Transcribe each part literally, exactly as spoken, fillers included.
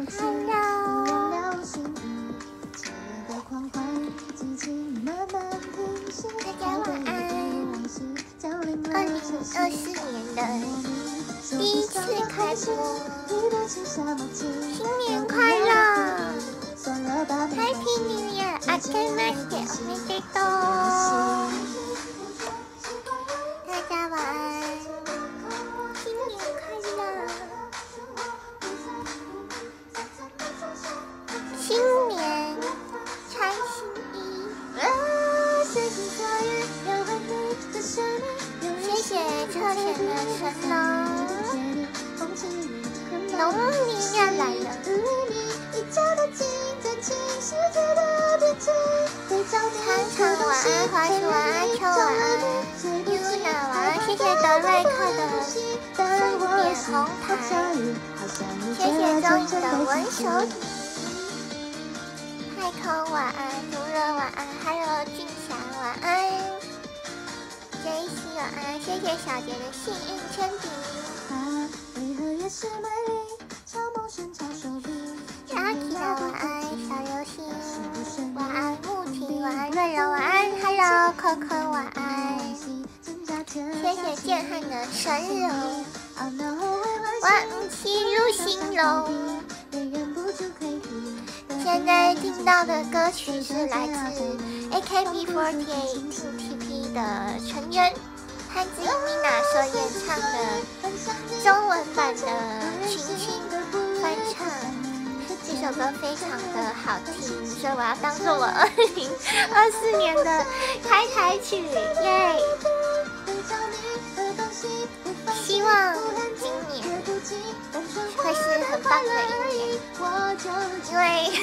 大家晚安。二零二四年的第一次开播，新年快乐 ！Happy New Year！ 明けましておめでとう！大家晚安，新年快乐！新年穿新衣。谢谢车前的神龙，农民要来了。长长晚安，华叔晚安，秋晚安 ，Yuna 晚安，谢谢德瑞克的三点红牌，谢谢周颖的文手礼，太空晚安，竹热晚安，还有俊霞晚安 ，J C 晚安，谢谢小杰的幸运铅笔。阿奇的晚安，小流星晚安，木婷晚安，润柔晚安 ，Hello 可可晚安，谢谢健汉的神龙，晚七入心龙。现在听到的歌曲是来自 A K B 四十八 T P 的成员汉字 Mina 所演唱的中文版的群星翻唱。这首歌非常的好听，所以我要当做我二零二四年的开台曲，耶！希望今年会是很棒的一年，因为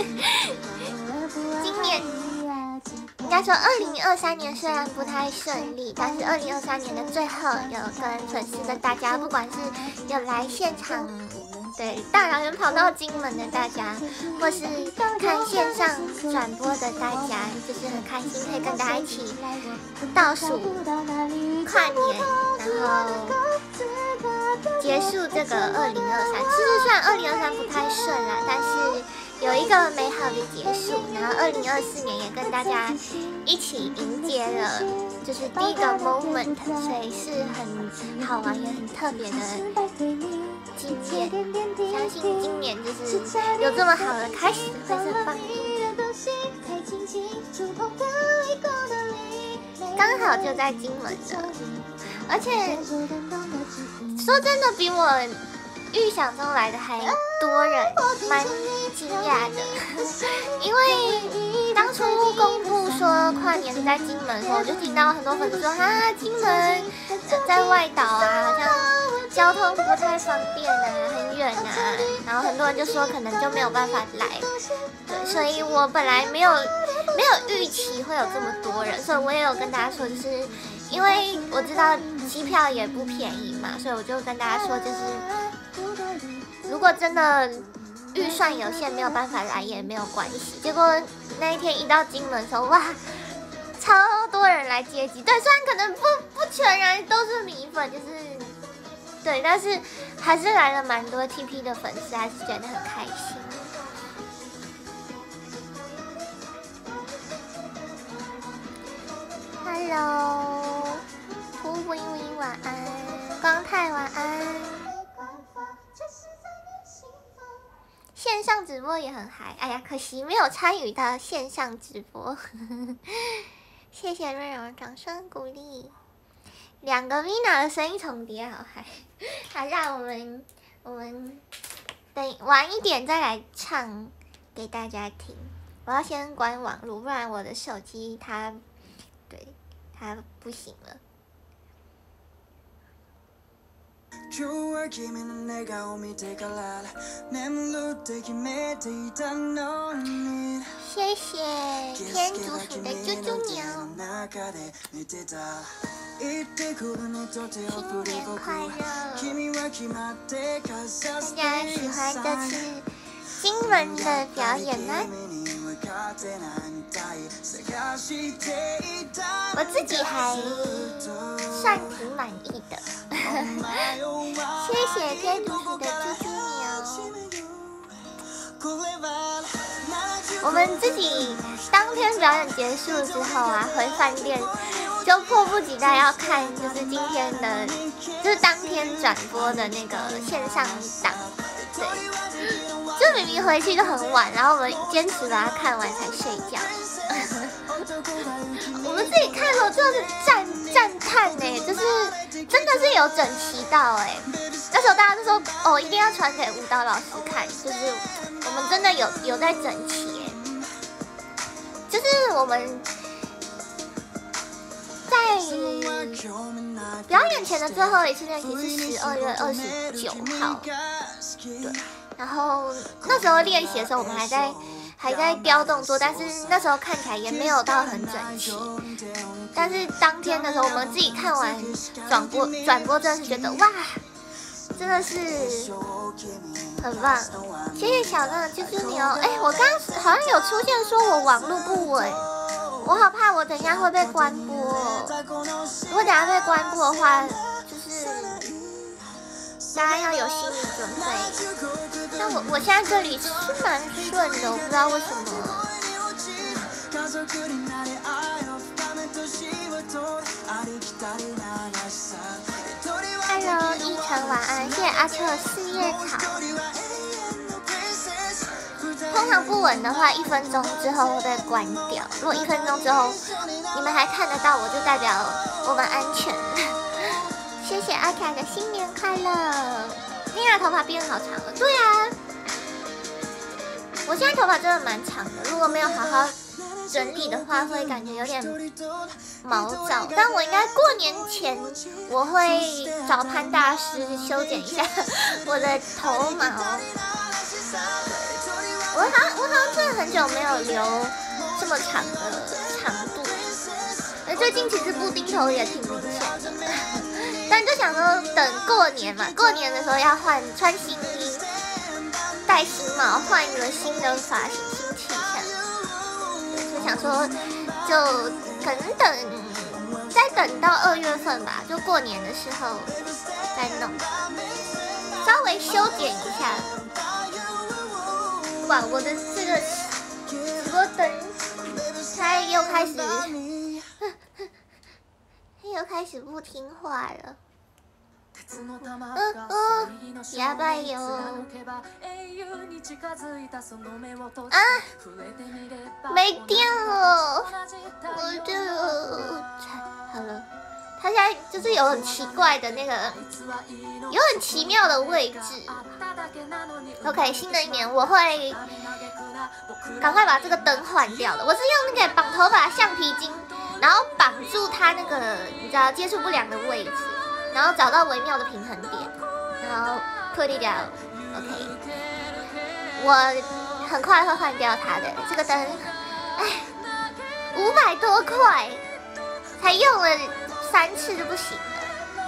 今年应该说二零二三年虽然不太顺利，但是二零二三年的最后有跟粉丝的大家，不管是有来现场。对，大老远跑到金门的大家，或是看线上转播的大家，就是很开心可以跟大家一起倒数跨年，然后结束这个二零二三。其实虽然二零二三不太顺啦，但是有一个美好的结束。然后二零二四年也跟大家一起迎接了，就是第一个 moment， 所以是很好玩也很特别的。今年，相信今年就是有这么好的开始，会是很棒的一年。刚好就在金门的，而且说真的，比我预想中来的还多人，蛮惊讶的。因为当初公布说跨年在金门的时候，我就听到很多粉丝说啊，金门在外岛啊，好像交通不太方便啊，很远啊，然后很多人就说可能就没有办法来，对，所以我本来没有没有预期会有这么多人，所以我也有跟大家说，就是因为我知道机票也不便宜嘛，所以我就跟大家说，就是如果真的预算有限没有办法来也没有关系。结果那一天一到金门的时候，哇，超多人来接机，对，虽然可能不不全然都是米粉，就是。对，但是还是来了蛮多 T P 的粉丝，还是觉得很开心。Hello， 涂微微晚安，光太晚安。线上直播也很嗨，哎呀，可惜没有参与到线上直播。谢谢瑞柔掌声鼓励。两个 Mina 的声音重叠，好嗨！好，让我们我们等晚一点再来唱给大家听。我要先关网络，不然我的手机它对它不行了。谢谢天竺鼠的啾啾鸟。新年快乐！大家喜欢这次金门的表演吗？我自己还算挺满意的。谢谢天竺鼠的啾啾鸟。 我们自己当天表演结束之后啊，回饭店就迫不及待要看，就是今天的，就是当天转播的那个线上档，对，就明明回去就很晚，然后我们坚持把它看完才睡觉。我们自己看的时候真的是赞赞叹呢，就是真的是有整齐到哎。那时候大家都说哦，一定要传给舞蹈老师看，就是我们真的有有在整齐哎，就是我们在表演前的最后一次练习是十二月二十九号，对，然后那时候练习的时候我们还在。还在雕动作，但是那时候看起来也没有到很整齐。但是当天的时候，我们自己看完转播，转播真的是觉得哇，真的是很棒。谢谢小乐啾啾牛。哎，我刚刚好像有出现说我网络不稳，我好怕我等一下会被关播。如果等一下被关播的话，就是大家要有心理准备。但我我现在这里是蛮顺的，我不知道为什么。Hello， 依晨晚安，谢谢阿秋的四叶草。通常不稳的话，一分钟之后会被关掉。如果一分钟之后你们还看得到我，就代表我们安全。谢谢阿凯的新年快乐。妮娜头发变好长了，对啊，我现在头发真的蛮长的，如果没有好好整理的话，会感觉有点毛躁。但我应该过年前我会找潘大师修剪一下我的头毛。我好像我好像真的很久没有留这么长的长度，而最近其实布丁头也挺明显的。但就想说等过年嘛，过年的时候要换穿新衣，戴新帽，换一个新的发型、新气象。就想说，就可能等再等到二月份吧，就过年的时候再弄，稍微修剪一下。哇，我的这个直播灯它又开始。又开始不听话了，嗯嗯，やばいよ。啊，没电了，我就好了。它现在就是有很奇怪的那个，有很奇妙的位置。OK， 新的一年我会赶快把这个灯换掉的。我是用那个绑头发橡皮筋。然后绑住它那个你知道接触不良的位置，然后找到微妙的平衡点，然后 put it down OK， 我很快会换掉它的这个灯，哎，五百多块，才用了三次就不行了。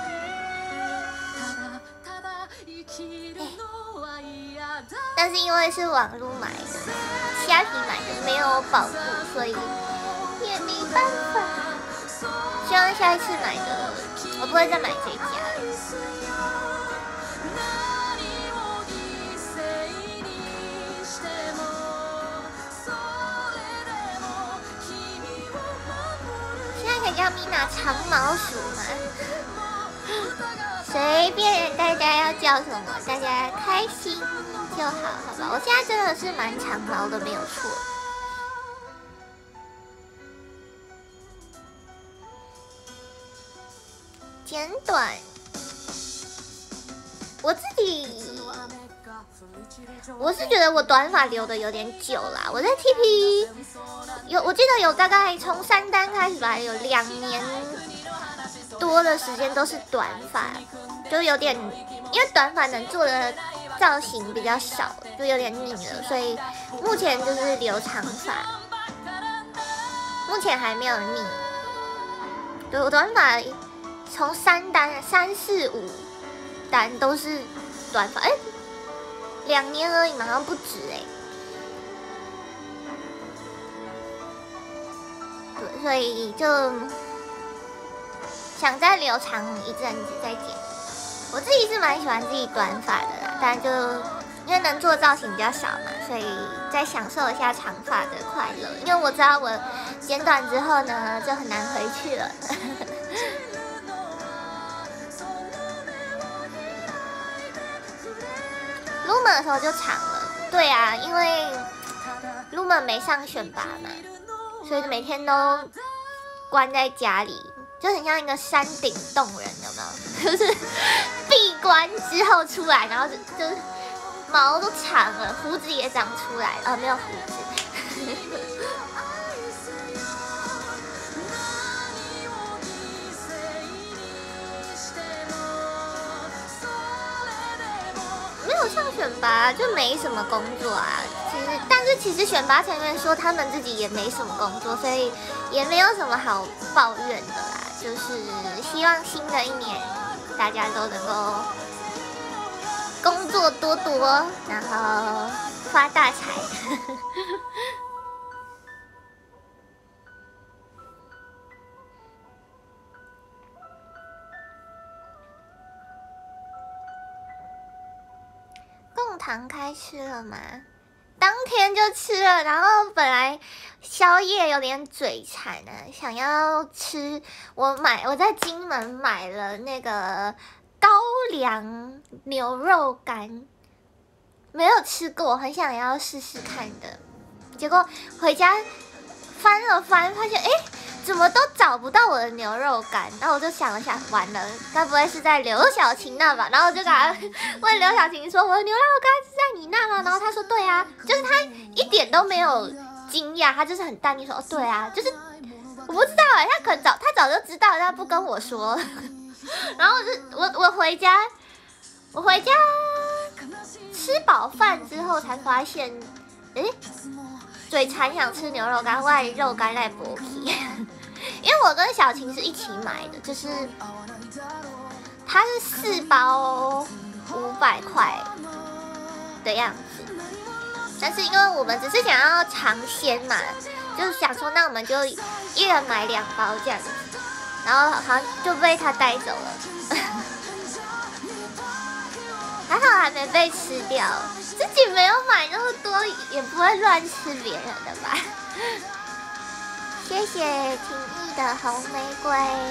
但是因为是网络买的，虾皮买的没有保护，所以也没办法。希望下一次买的，我不会再买这一家了。现在可以叫米娜长毛鼠吗？随便大家要叫什么，大家开心就好，好吧？我现在真的是蛮长毛的，没有错。剪短，我自己我是觉得我短发留的有点久啦。我在 T P 有，我记得有大概从三单开始吧，有两年多的时间都是短发，就有点因为短发能做的造型比较少，就有点腻了，所以目前就是留长发，目前还没有腻。对，我短发从三单、三四五单都是短发，哎，两年而已嘛，好像不止哎。对，所以就想再留长一阵子再剪。我自己是蛮喜欢自己短发的啦，但就因为能做造型比较少嘛，所以再享受一下长发的快乐。因为我知道我剪短之后呢，就很难回去了。Lumen 的时候就长了，对啊，因为 Lumen 没上选拔嘛，所以每天都关在家里，就很像一个山顶洞人，有没有？就是闭关之后出来，然后就就是毛都长了，胡子也长出来了，啊，没有胡子。没有上选拔就没什么工作啊，其实，但是其实选拔成员说他们自己也没什么工作，所以也没有什么好抱怨的啦。就是希望新的一年大家都能够工作多多，然后发大财。贡糖开吃了吗？当天就吃了，然后本来宵夜有点嘴馋啊，想要吃。我买我在金门买了那个高粱牛肉干，没有吃过，很想要试试看的。结果回家翻了翻，发现哎。诶怎么都找不到我的牛肉干，然后我就想了想，完了，该不会是在刘晓晴那吧？然后我就赶快问刘晓晴说：“我的牛肉干是在你那吗？”然后他说：“对啊。”就是他一点都没有惊讶，他就是很淡定说：“哦，对啊。”就是我不知道哎、欸，他可能早他早就知道，但他不跟我说。然后我就我我回家，我回家吃饱饭之后才发现，哎、欸，嘴馋想吃牛肉干，外肉干在薄皮。因为我跟小晴是一起买的，就是它是四包五百块的样子，但是因为我们只是想要尝鲜嘛，就是想说那我们就一人买两包这样子，然后好像就被他带走了，还好还没被吃掉，自己没有买那么多，也不会乱吃别人的吧。谢谢婷艺的红玫瑰。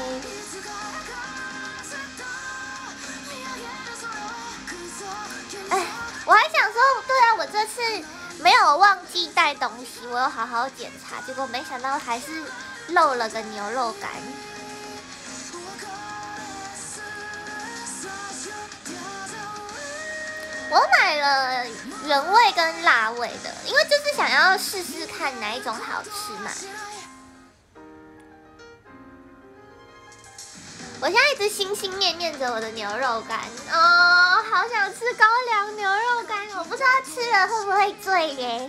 哎，我还想说，对啊，我这次没有忘记带东西，我有好好检查，结果没想到还是漏了个牛肉干。我买了原味跟辣味的，因为就是想要试试看哪一种好吃嘛。我现在一直心心念念着我的牛肉干哦，好想吃高粱牛肉干，我不知道吃了会不会醉耶，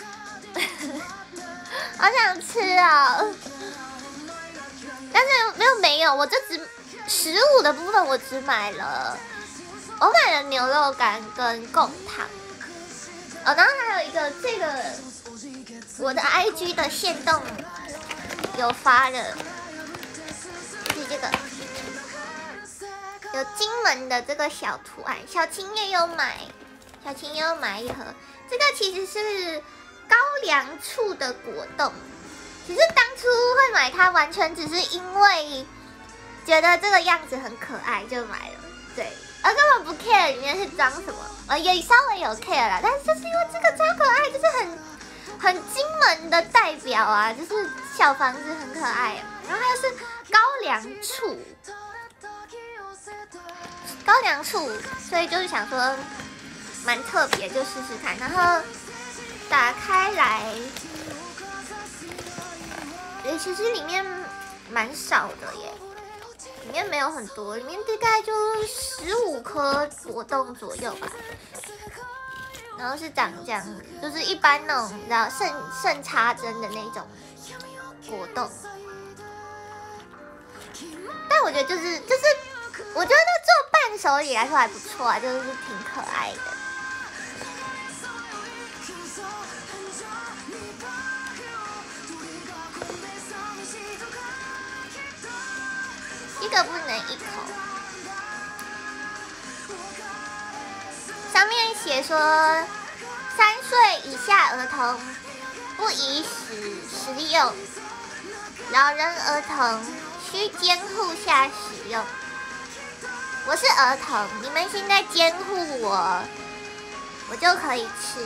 好想吃哦。但是没有没有，我这只食物的部分我只买了，我买了牛肉干跟贡糖，哦，然后还有一个这个我的 I G 的限动有发的，是这个。有金门的这个小图案，小晴也有买，小晴也有买一盒。这个其实是高粱醋的果冻，其实当初会买它完全只是因为觉得这个样子很可爱就买了，对，而根本不 care 里面是装什么，呃，也稍微有 care 啦，但是就是因为这个超可爱，就是很很金门的代表啊，就是小房子很可爱，然后它又是高粱醋。高粱醋，所以就是想说蛮特别，就试试看。然后打开来，诶，其实里面蛮少的耶，里面没有很多，里面大概就十五颗果冻左右吧。然后是长这样子，就是一般那种你知道剩剩插针的那种果冻。但我觉得就是就是。我觉得做伴手礼来说还不错啊，就是挺可爱的。一个不能一口。上上面写说，三岁以下儿童不宜使食用，老人儿童需监护下使用。我是儿童，你们现在监护我，我就可以吃。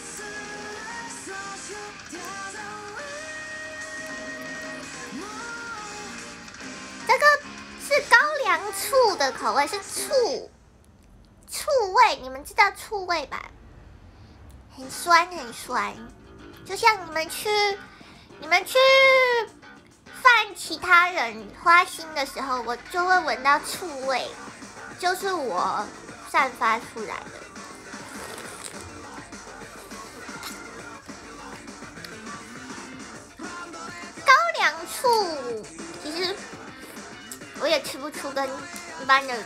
这个是高粱醋的口味，是醋，醋味，你们知道醋味吧？很酸很酸，就像你们去你们去犯其他人花心的时候，我就会闻到醋味，就是我散发出来的。高粱醋其实我也吃不出跟一般的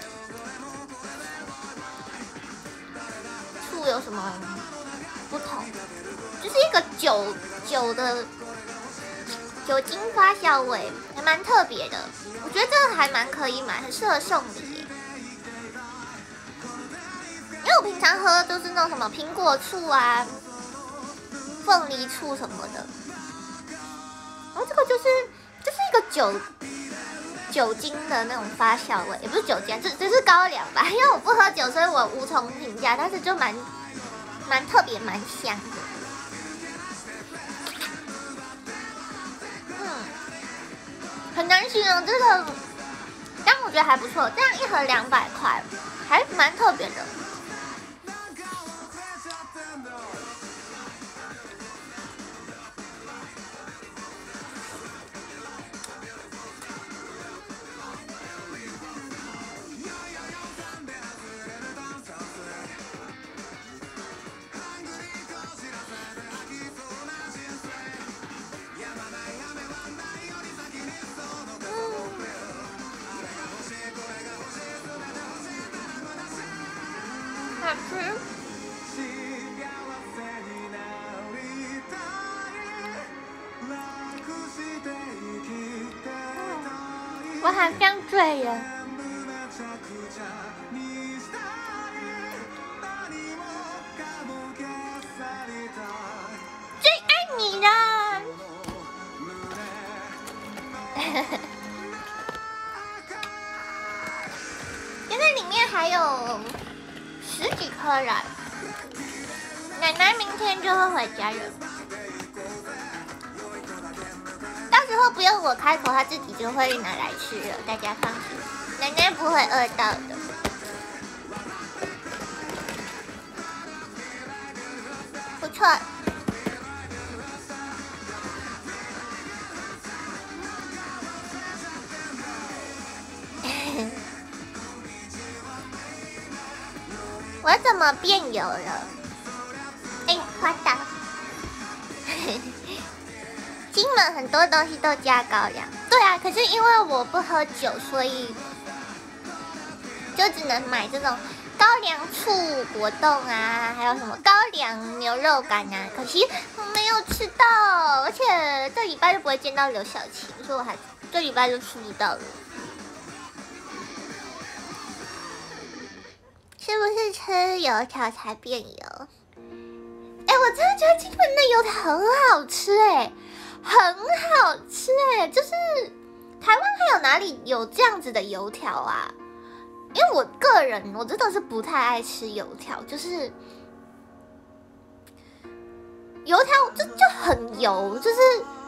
醋有什么不同，就是一个酒酒的酒精发酵味，还蛮特别的。我觉得这个还蛮可以买，很适合送礼耶。因为我平常喝都是那种什么苹果醋啊、凤梨醋什么的，然后这个就是就是一个酒酒精的那种发酵味，也不是酒精，这这是高粱吧？因为我不喝酒，所以我无从评价，但是就蛮蛮特别，蛮香的。嗯，很难形容这个，但我觉得还不错。这样一盒两百块，还蛮特别的。好吃。我好像醉了。最爱你了。现在里面还有十几颗人，奶奶明天就会回家了。到时候不用我开口，她自己就会拿来吃了，大家放心，奶奶不会饿到的。不错。我怎么变油了？哎，滑倒！金门很多东西都加高粱，对啊，可是因为我不喝酒，所以就只能买这种高粱醋果冻啊，还有什么高粱牛肉干啊。可惜我没有吃到，而且这礼拜就不会见到刘晓晴，所以我还这礼拜就吃不到了。是不是吃油条才变油？哎，我真的觉得金门的油条很好吃哎，很好吃哎，就是台湾还有哪里有这样子的油条啊？因为我个人我真的是不太爱吃油条，就是油条就就很油，就是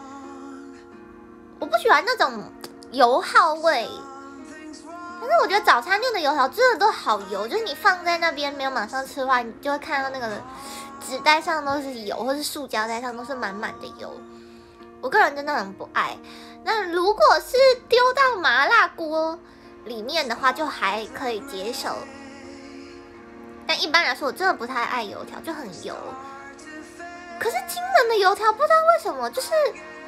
我不喜欢那种油耗味。但是我觉得早餐店的油条真的都好油，就是你放在那边没有马上吃的话，你就会看到那个纸袋上都是油，或是塑胶袋上都是满满的油。我个人真的很不爱。那如果是丢到麻辣锅里面的话，就还可以接受。但一般来说，我真的不太爱油条，就很油。可是金门的油条不知道为什么，就是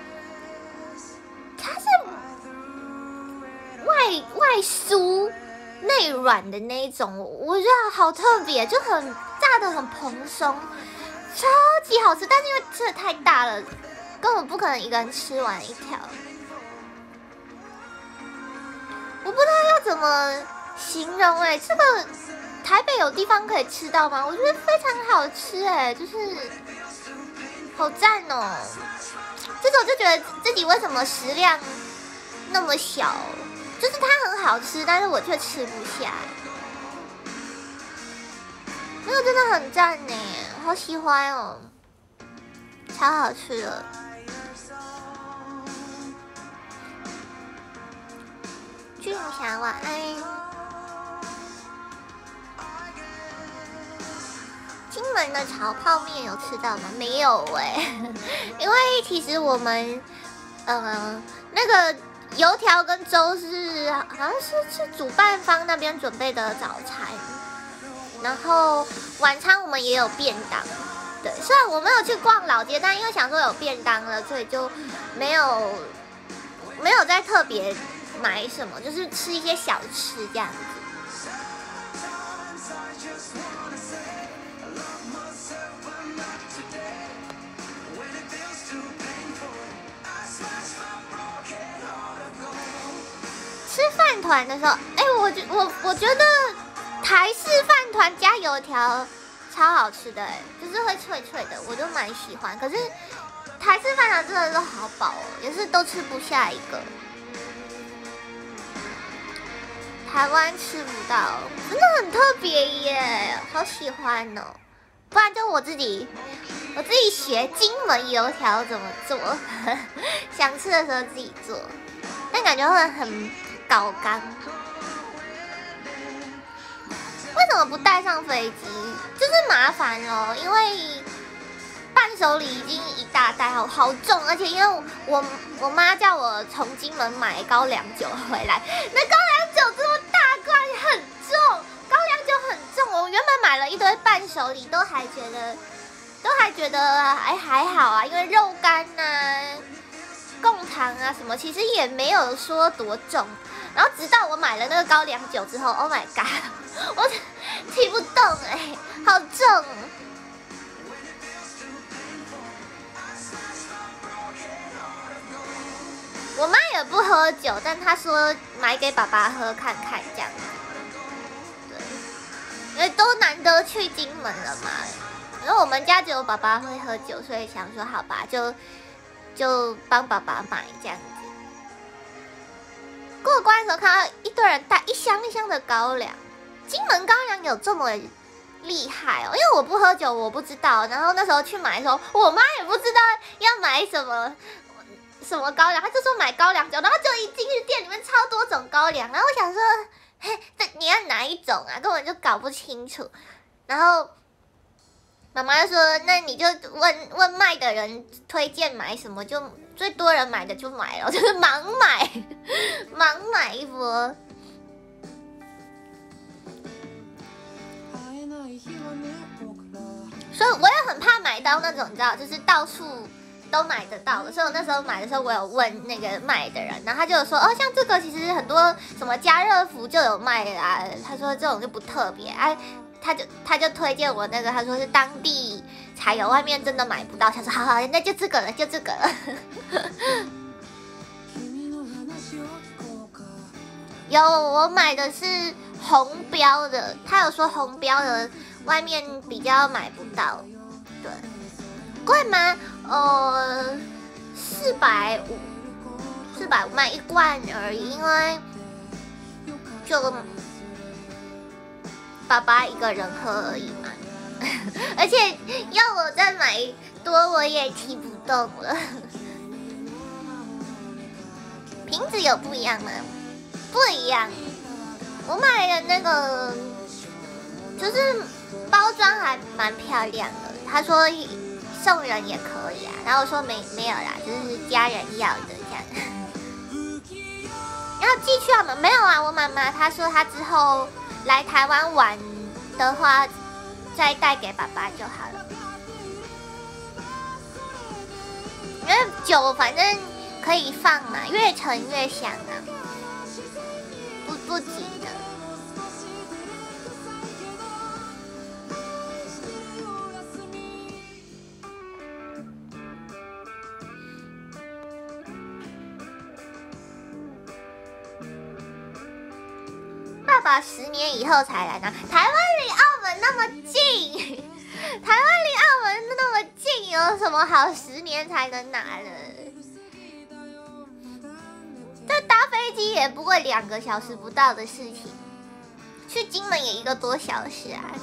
它是外外酥内软的那一种，我觉得好特别，就很炸的很蓬松，超级好吃。但是因为吃的太大了，根本不可能一个人吃完一条。我不知道要怎么形容哎、欸，这个台台北有地方可以吃到吗？我觉得非常好吃哎，就是好赞哦！这种就觉得自己为什么食量那么小，就是它很好吃，但是我却吃不下。那个真的很赞呢，好喜欢哦，超好吃的。俊霞晚安。金门的炒泡面有吃到吗？没有哎、欸，因为其实我们，呃，那个油条跟粥是好像是是主办方那边准备的早餐，然后晚餐我们也有便当。对，虽然我没有去逛老街，但因为想说有便当了，所以就没有没有再特别买什么，就是吃一些小吃这样子。吃饭团的时候，哎、欸，我觉我我觉得台式饭团加油条超好吃的、欸，哎，就是会脆脆的，我就蛮喜欢。可是台式饭团真的都好饱哦，也是都吃不下一个。台湾吃不到，真的很特别耶，好喜欢哦。不然就我自己，我自己学金门油条怎么做，想吃的时候自己做，但感觉会很搞刚。为什么不带上飞机？就是麻烦哦，因为伴手礼已经一大袋，好好重，而且因为我我妈叫我从金门买高粱酒回来，那高粱酒这么大罐很重，高粱酒很重。我原本买了一堆伴手礼，都还觉得都还觉得哎还好啊，因为肉干啊、贡糖啊什么，其实也没有说多重。然后直到我买了那个高粱酒之后 ，Oh my god， 我提不动哎、欸，好重。我妈也不喝酒，但她说买给爸爸喝看看这样。对，因为都难得去金门了嘛，然后我们家只有爸爸会喝酒，所以想说好吧，就就帮爸爸买这样子。过关的时候看到一堆人带一箱一箱的高粱，金门高粱有这么厉害哦？因为我不喝酒，我不知道。然后那时候去买的时候，我妈也不知道要买什么什么高粱，她就说买高粱酒，然后就一进去店里面超多种高粱，然后我想说，嘿，这你要哪一种啊？根本就搞不清楚。然后妈妈就说，那你就问问卖的人推荐买什么，就最多人买的就买了，就是盲买，盲买一波。所以我也很怕买到那种你知道，就是到处都买得到的。所以我那时候买的时候，我有问那个卖的人，然后他就有说，哦，像这个其实很多什么家乐福就有卖啦。他说这种就不特别，哎、啊，他就他就推荐我那个，他说是当地才有，外面真的买不到。他说好好，那就这个了，就这个了。有我买的是红标的，他有说红标的外面比较买不到，对，贵吗？呃，四百五，四百五买一罐而已，因为就爸爸一个人喝而已嘛，而且要我再买多我也提不动了。瓶子有不一样吗？不一样，我买的那个就是包装还蛮漂亮的。他说送人也可以啊，然后我说没没有啦，就是家人要的这样。要寄去澳门？没有啊，我妈妈她说她之后来台湾玩的话，再带给爸爸就好了。因为酒反正可以放嘛，越陈越香啊。不不急的。爸爸十年以后才来呢，台湾人门那么近，台湾离澳门那么近，有什么好十年才能拿的？这搭飞机也不过两个小时不到的事情，去金门也一个多小时啊。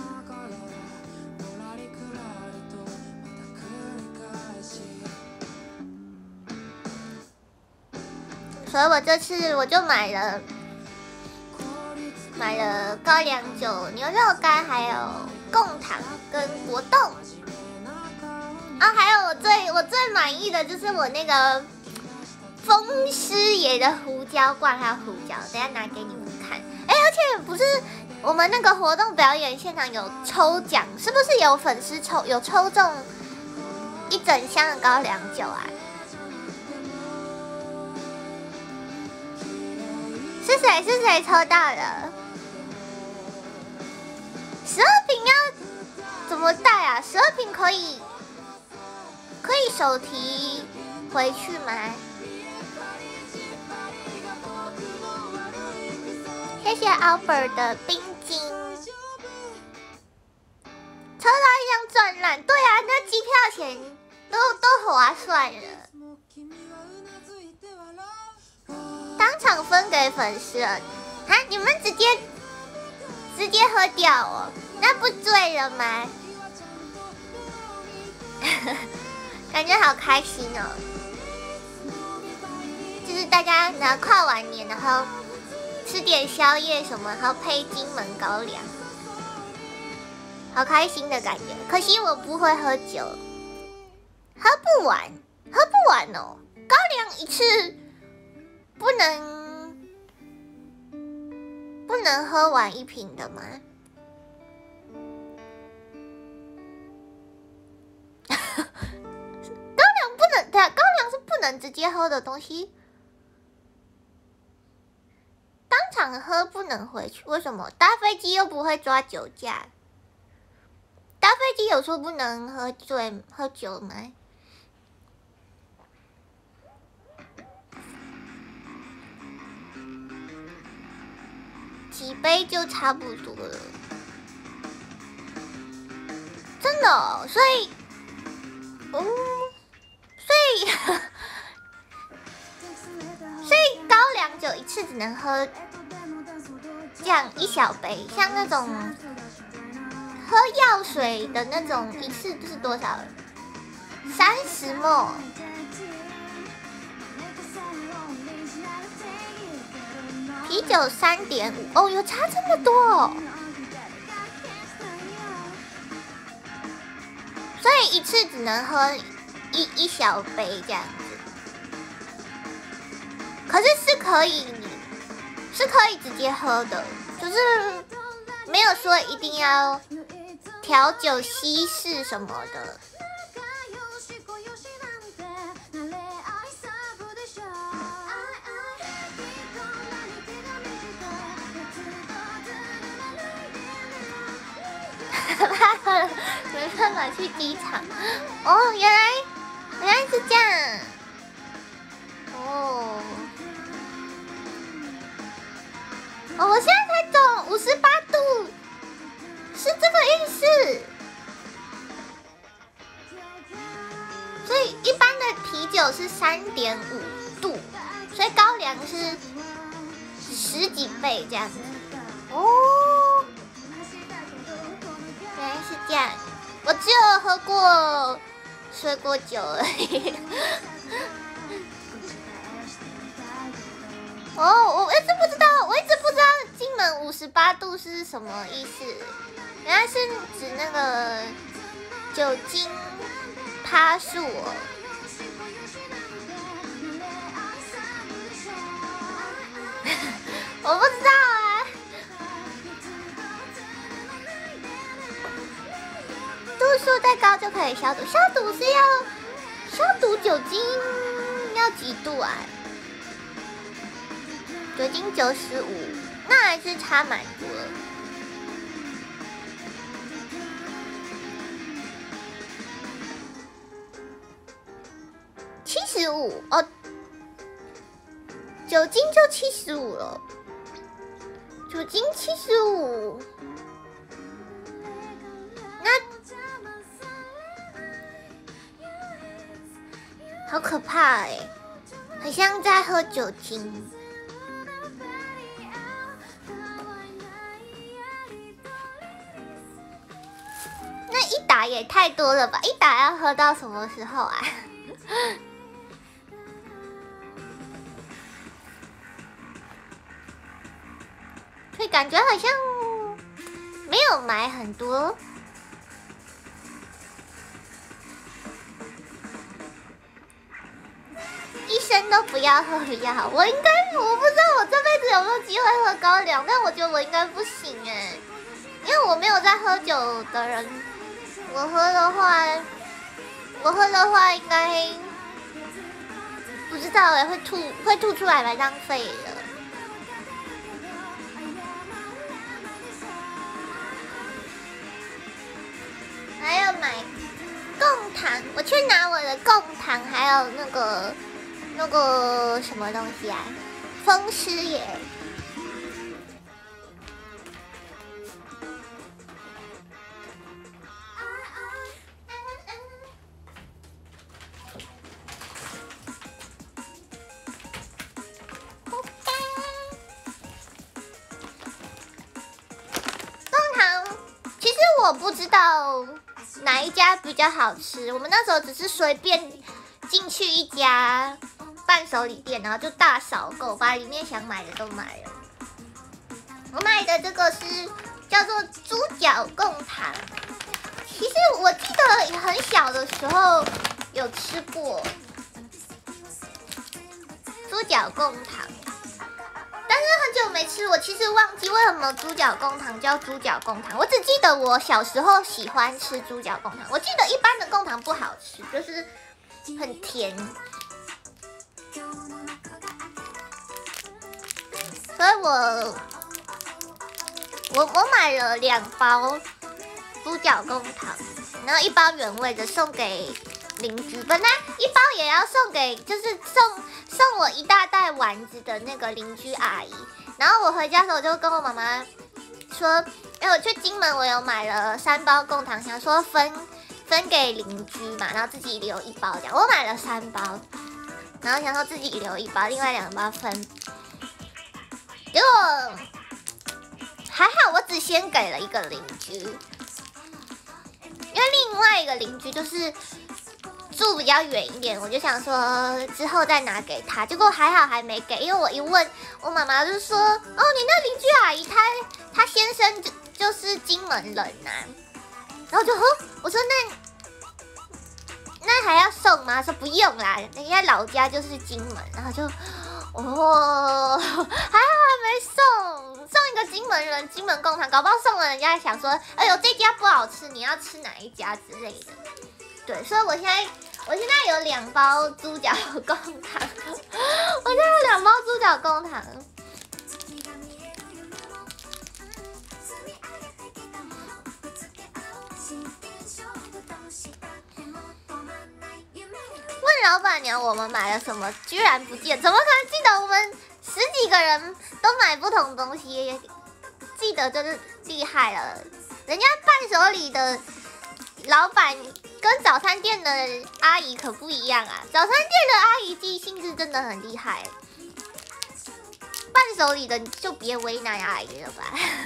所以我这次我就买了买了高粱酒、牛肉干，还有贡糖跟果冻。啊，还有我最我最满意的就是我那个风师爷的胡椒罐，还有胡椒，等一下拿给你们看。哎，而且不是我们那个活动表演现场有抽奖，是不是有粉丝抽有抽中一整箱的高粱酒啊？是谁？是谁抽到的？十二瓶要怎么带啊？十二瓶可以可以手提回去吗？谢谢 Albert 的冰晶，抽到一张钻烂，对啊，那机票钱都都划算了。当场分给粉丝了啊！你们直接直接喝掉哦，那不醉了吗？感觉好开心哦！就是大家拿跨完年，然后吃点宵夜什么，然后配金门高粱，好开心的感觉。可惜我不会喝酒，喝不完，喝不完哦。高粱一次不能不能喝完一瓶的吗？高粱不能，对啊，高粱是不能直接喝的东西。当场喝不能回去，为什么？搭飞机又不会抓酒驾。搭飞机有说不能喝醉喝酒吗？几杯就差不多了，真的哦，所以，嗯，所以，所以高粱酒一次只能喝这样一小杯，像那种喝药水的那种，一次是多少？三十毫升。啤酒三点五哦，有差这么多哦，所以一次只能喝一一小杯这样子。可是是可以，是可以直接喝的，就是没有说一定要调酒稀释什么的。没办法去机场哦，原来原来是这样哦。哦，我现在才懂，五十八度是这个意思。所以一般的啤酒是三点五度，所以高粱是十几倍这样子。哦。原来是这样，我只有喝过水果酒而已。哦，我一直不知道，我一直不知道金门五十八度是什么意思。原来是指那个酒精趴数哦。我不知道啊。度数再高就可以消毒，消毒是要消毒酒精要几度啊？酒精九十五，那还是差蛮多的。七十五哦，酒精就七十五了，酒精七十五。 好可怕哎，很像在喝酒精。那一打也太多了吧？一打要喝到什么时候啊？所以感觉好像没有买很多。一生都不要喝比较好。我应该，我不知道我这辈子有没有机会喝高粱，但我觉得我应该不行哎，因为我没有在喝酒的人。我喝的话，我喝的话应该不知道哎，会吐，会吐出来吧，浪费了。还要买贡糖，我去拿我的贡糖，还有那个那个什么东西啊，风狮爷。我不知道哪一家比较好吃，我们那时候只是随便进去一家伴手礼店，然后就大扫购，把里面想买的都买了。我买的这个是叫做猪脚贡糖，其实我记得很小的时候有吃过猪脚贡糖。但是很久没吃，我其实忘记为什么猪脚贡糖叫猪脚贡糖。我只记得我小时候喜欢吃猪脚贡糖，我记得一般的贡糖不好吃，就是很甜。所以我我我买了两包猪脚贡糖，然后一包原味的送给邻居，本来一包也要送给，就是送送我一大袋丸子的那个邻居阿姨。然后我回家的时候就跟我妈妈说，哎，我去金门我有买了三包贡糖，想说分分给邻居嘛，然后自己留一包这样。我买了三包，然后想说自己留一包，另外两包分。结果还好，我只先给了一个邻居，因为另外一个邻居就是住比较远一点，我就想说之后再拿给他，结果还好还没给，因为我一问我妈妈就说，哦，你那邻居阿姨她她先生就就是金门人呐、啊，然后就呵，我说那那还要送吗？说不用啦，人家老家就是金门，然后就哦，还好还没送，送一个金门人金门贡糖，搞不好送了人家想说，哎呦这家不好吃，你要吃哪一家之类的。对，所以我现在我现在有两包猪脚贡糖，我现在有两包猪脚贡糖。问老板娘我们买了什么，居然不记得，怎么可能记得？我们十几个人都买不同东西，记得就是厉害了。人家伴手礼的老板跟早餐店的阿姨可不一样啊！早餐店的阿姨记性是真的很厉害，伴手礼的就别为难阿姨了吧。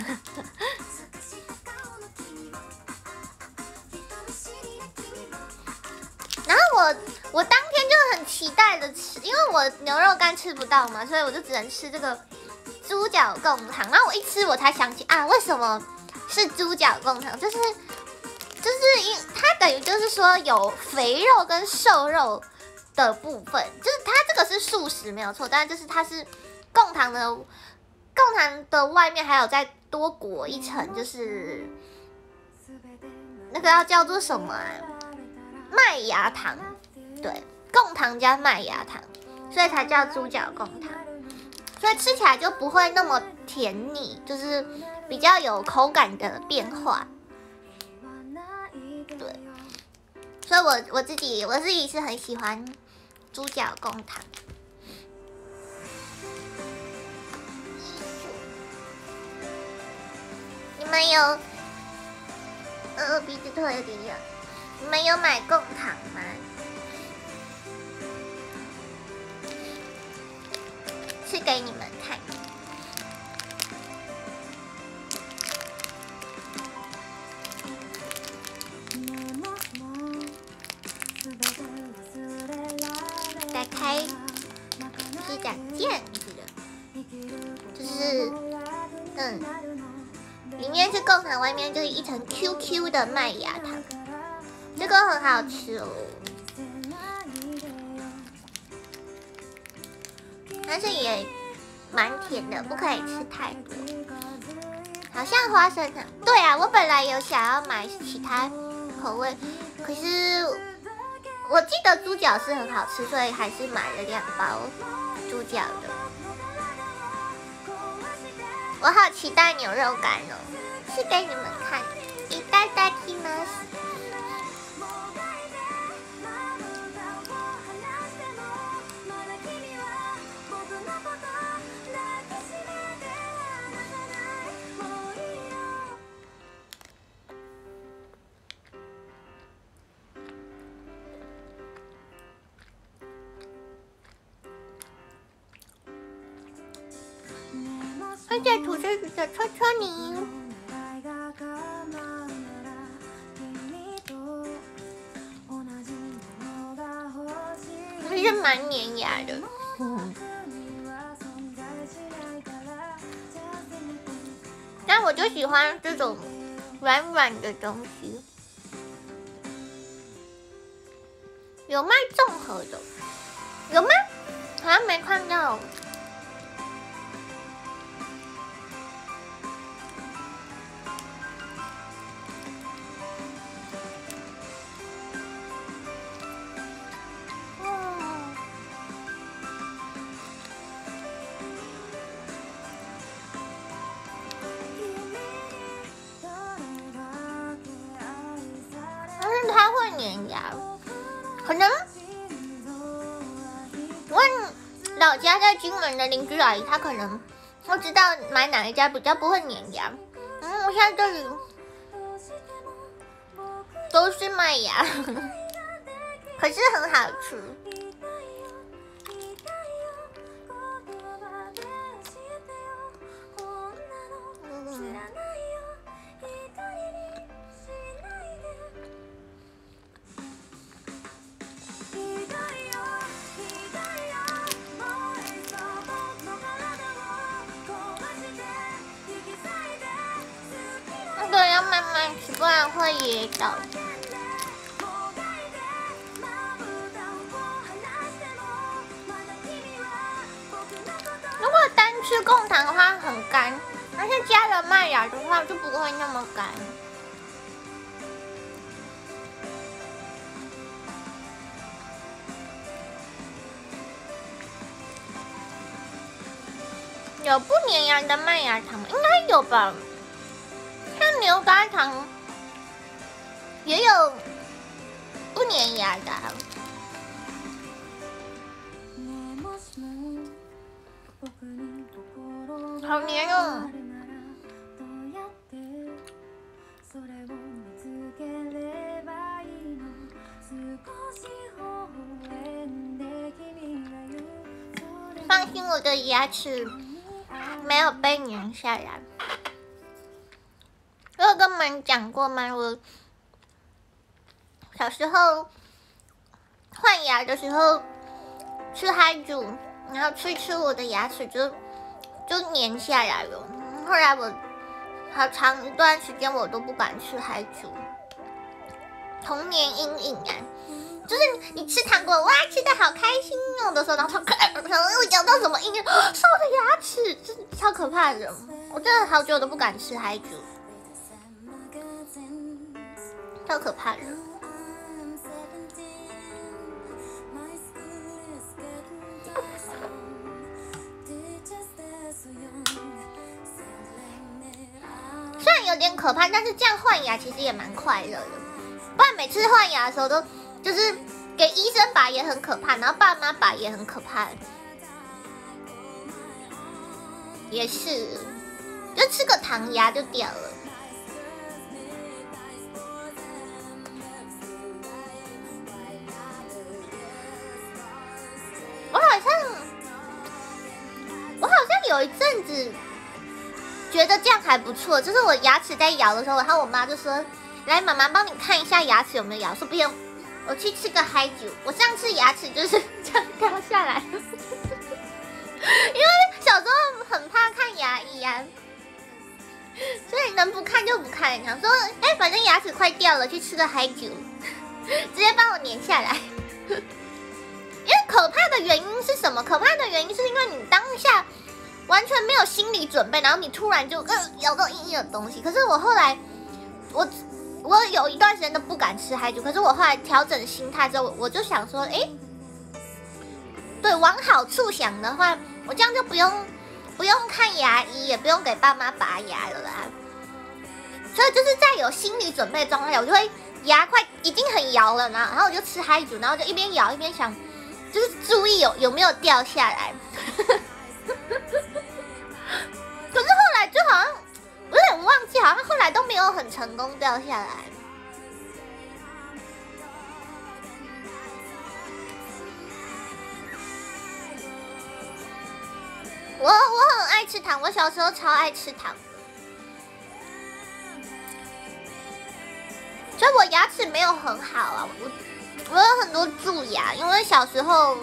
然后我我当天就很期待的吃，因为我牛肉干吃不到嘛，所以我就只能吃这个猪脚贡糖。然后我一吃我才想起啊，为什么是猪脚贡糖？就是。就是因它等于就是说有肥肉跟瘦肉的部分，就是它这个是素食没有错，但是就是它是贡糖的贡糖的外面还有再多裹一层，就是那个要叫做什么啊？麦芽糖，对，贡糖加麦芽糖，所以才叫猪脚贡糖，所以吃起来就不会那么甜腻，就是比较有口感的变化。对，所以我我自己我自己是很喜欢猪脚贡糖。你们有，呃，鼻子突然有点痒。你们有买贡糖吗？ 给你们看。打开披甲剑，就是嗯，里面是贡糖，外面就是一层 Q Q 的麦芽糖，这个很好吃哦。但是也蛮甜的，不可以吃太多。好像花生糖，对啊，我本来有想要买其他口味，可是我记得猪脚是很好吃，所以还是买了两包猪脚的。我好期待牛肉干哦，是给你们看，いただきます。而且吐司的戳戳泥，其实蛮粘牙的。嗯，但我就喜欢这种软软的东西。有卖综合的，有吗？好像没看到。它会粘牙，可能问老家在金门的邻居阿姨，她可能会知道买哪一家比较不会粘牙。嗯，我现在这里都是麦芽，可是很好吃。这个要慢慢吃，不然会噎到。如果单吃贡糖的话很干，但是加了麦芽的话就不会那么干。有不粘牙的麦芽糖吗？应该有吧。像牛轧糖也有不粘牙的、啊。好黏哦！放心，我的牙齿没有被粘下来。我有跟你们讲过吗？我小时候换牙的时候吃嗨煮，然后吃吃我的牙齿就就粘下来了。后来我好长一段时间我都不敢吃嗨煮，童年阴影啊！就是你吃糖果，哇，吃的好开心哦的时候，然后然后又咬到什么硬，是我的牙齿，这超可怕的。我真的好久都不敢吃嗨煮。超可怕的！虽然有点可怕，但是这样换牙其实也蛮快乐的。不然每次换牙的时候都就是给医生拔也很可怕，然后爸妈拔也很可怕。也是，就吃个糖牙就掉了。我好像，我好有一阵子觉得这样还不错，就是我牙齿在咬的时候，然后我妈就说：“来，妈妈帮你看一下牙齿有没有咬。”说不用，我去吃个嗨酒。我上次牙齿就是这样掉下来，因为小时候很怕看牙医啊，所以能不看就不看。想说，哎、欸，反正牙齿快掉了，去吃个嗨酒，直接帮我粘下来。因为可怕的原因是什么？可怕的原因是因为你当下完全没有心理准备，然后你突然就呃咬到硬硬的东西。可是我后来，我我有一段时间都不敢吃嗨酒，可是我后来调整心态之后，我就想说，哎，对，往好处想的话，我这样就不用不用看牙医，也不用给爸妈拔牙了啦。所以就是在有心理准备的状态下，我就会牙快已经很摇了嘛，然后我就吃嗨酒，然后就一边摇一边想。就是注意有有没有掉下来，可是后来就好像我有点忘记，好像后来都没有很成功掉下来。我我很爱吃糖，我小时候超爱吃糖，所以我牙齿没有很好啊，我。我有很多蛀牙，因为小时候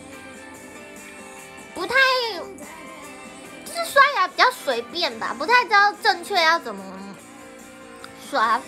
不太就是刷牙比较随便吧，不太知道正确要怎么刷。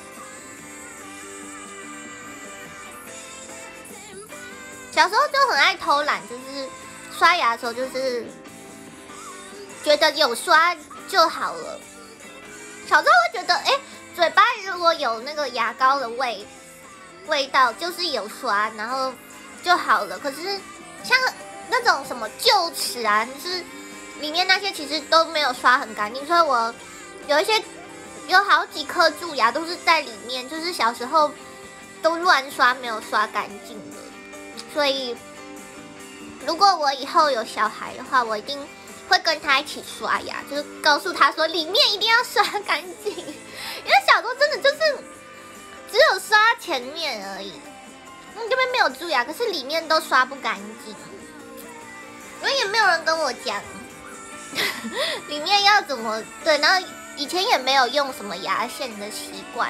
小时候就很爱偷懒，就是刷牙的时候就是觉得有刷就好了。小时候会觉得，哎，嘴巴如果有那个牙膏的味。味道就是有刷，然后就好了。可是像那种什么臼齿啊，就是里面那些其实都没有刷很干净，所以我有一些有好几颗蛀牙都是在里面，就是小时候都乱刷没有刷干净的。所以如果我以后有小孩的话，我一定会跟他一起刷牙，就是告诉他说里面一定要刷干净，因为小时候真的就是。只有刷前面而已，嗯，这边没有蛀牙，可是里面都刷不干净，因为也没有人跟我讲里面要怎么对，然后以前也没有用什么牙线的习惯。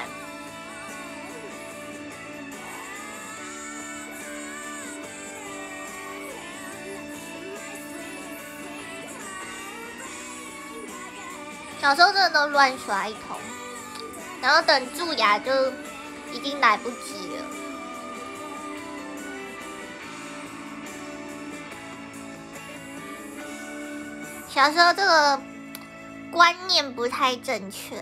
小时候真的都乱刷一通，然后等蛀牙就。已经来不及了。小时候这个观念不太正确。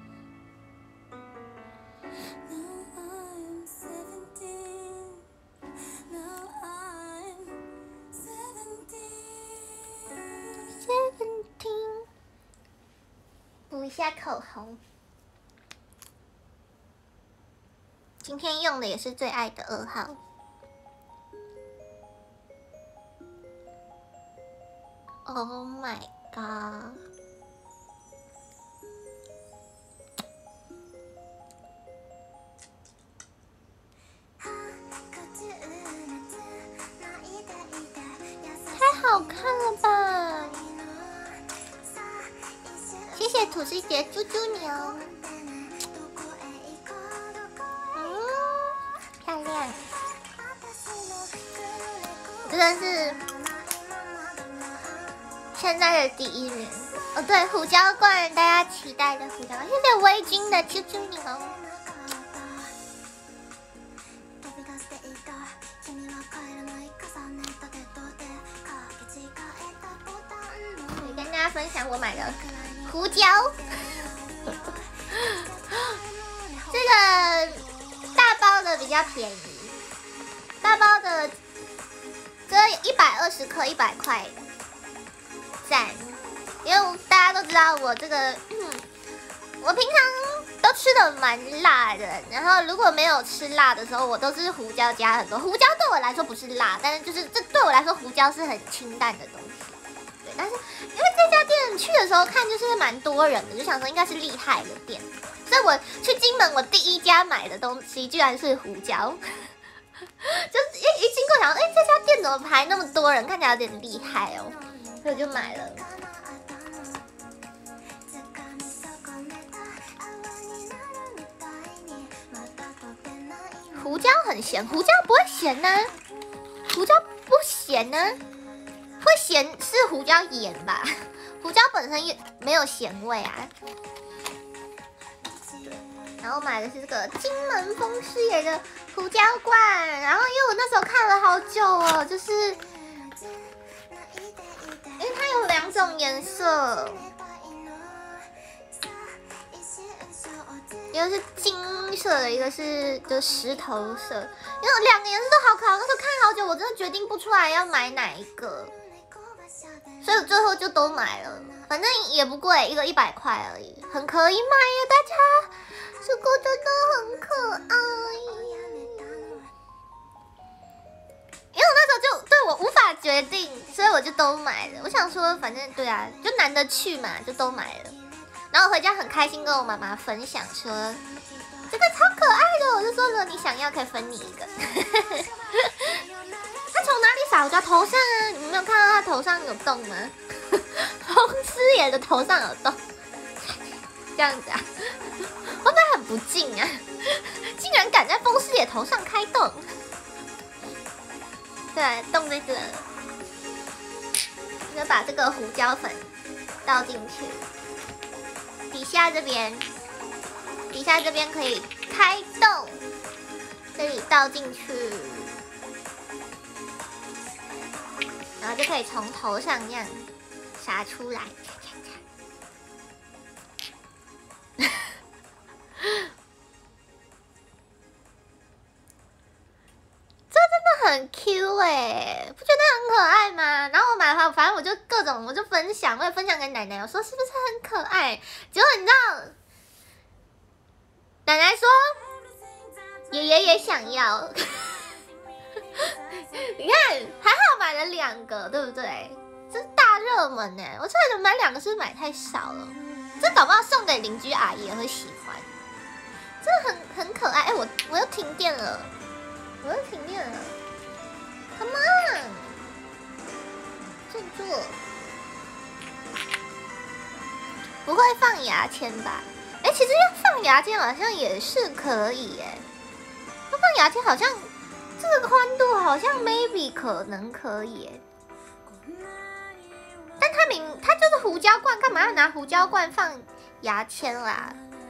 补一下口红。今天用的也是最爱的二号。Oh my god！ 太好看了吧！谢谢土司姐猪猪牛。漂亮，真的是现在的第一名哦！对，胡椒罐，大家期待的胡椒罐，谢谢微君的啾啾牛。我跟大家分享我买的胡椒，这个。大包的比较便宜，大包的这一百二十克一百块，赞！因为大家都知道我这个，嗯、我平常都吃的蛮辣的，然后如果没有吃辣的时候，我都是胡椒加很多。胡椒对我来说不是辣，但是就是这对我来说胡椒是很清淡的东西。对，但是因为这家店去的时候看就是蛮多人的，就想说应该是厉害的店。所以我去金门，我第一家买的东西居然是胡椒，就是一一经过想，哎、欸，这家店怎么排那么多人，看起来有点厉害哦，所以我就买了。 胡椒很咸，胡椒不会咸呢、啊，胡椒不咸呢、啊，会咸是胡椒盐吧？胡椒本身也没有咸味啊。然后买的是这个金门风师爷的胡椒罐，然后因为我那时候看了好久哦，就是因为它有两种颜色。一个是金色的，一个是就石头色，因为两个颜色都好可爱。那时候看好久，我真的决定不出来要买哪一个，所以我最后就都买了。反正也不贵，一个一百块而已，很可以买呀，大家。这个真的很可爱，因为我那时候就对我无法决定，所以我就都买了。我想说，反正对啊，就难得去嘛，就都买了。然后回家很开心跟我妈妈分享说，这个超可爱的，我就说如果你想要可以分你一个。他从哪里撒？我家头上啊，你们没有看到他头上有洞吗？风师爷的头上有洞，这样子啊，会不会很不敬啊？竟然敢在风师爷头上开洞？对，洞在这，就把这个胡椒粉倒进去。底下这边，底下这边可以开洞，这里倒进去，然后就可以从头上这样撒出来。这真的很 Q 哎、欸，不觉得很可爱吗？然后我买的话，反正我就各种，我就分享，我也分享给奶奶，我说是不是很可爱？结果你知道，奶奶说爷爷也想要，你看还好买了两个，对不对？这是大热门哎、欸，我差点买两个，是不是买太少了？这搞不好送给邻居阿姨也会喜欢，这很很可爱。哎、欸，我我又停电了。我又停电了 ，Come on， 振作，不会放牙签吧？哎、欸，其实要放牙签好像也是可以哎，要放牙签好像这个宽度好像 maybe 可能可以哎，但它明它就是胡椒罐，干嘛要拿胡椒罐放牙签啦？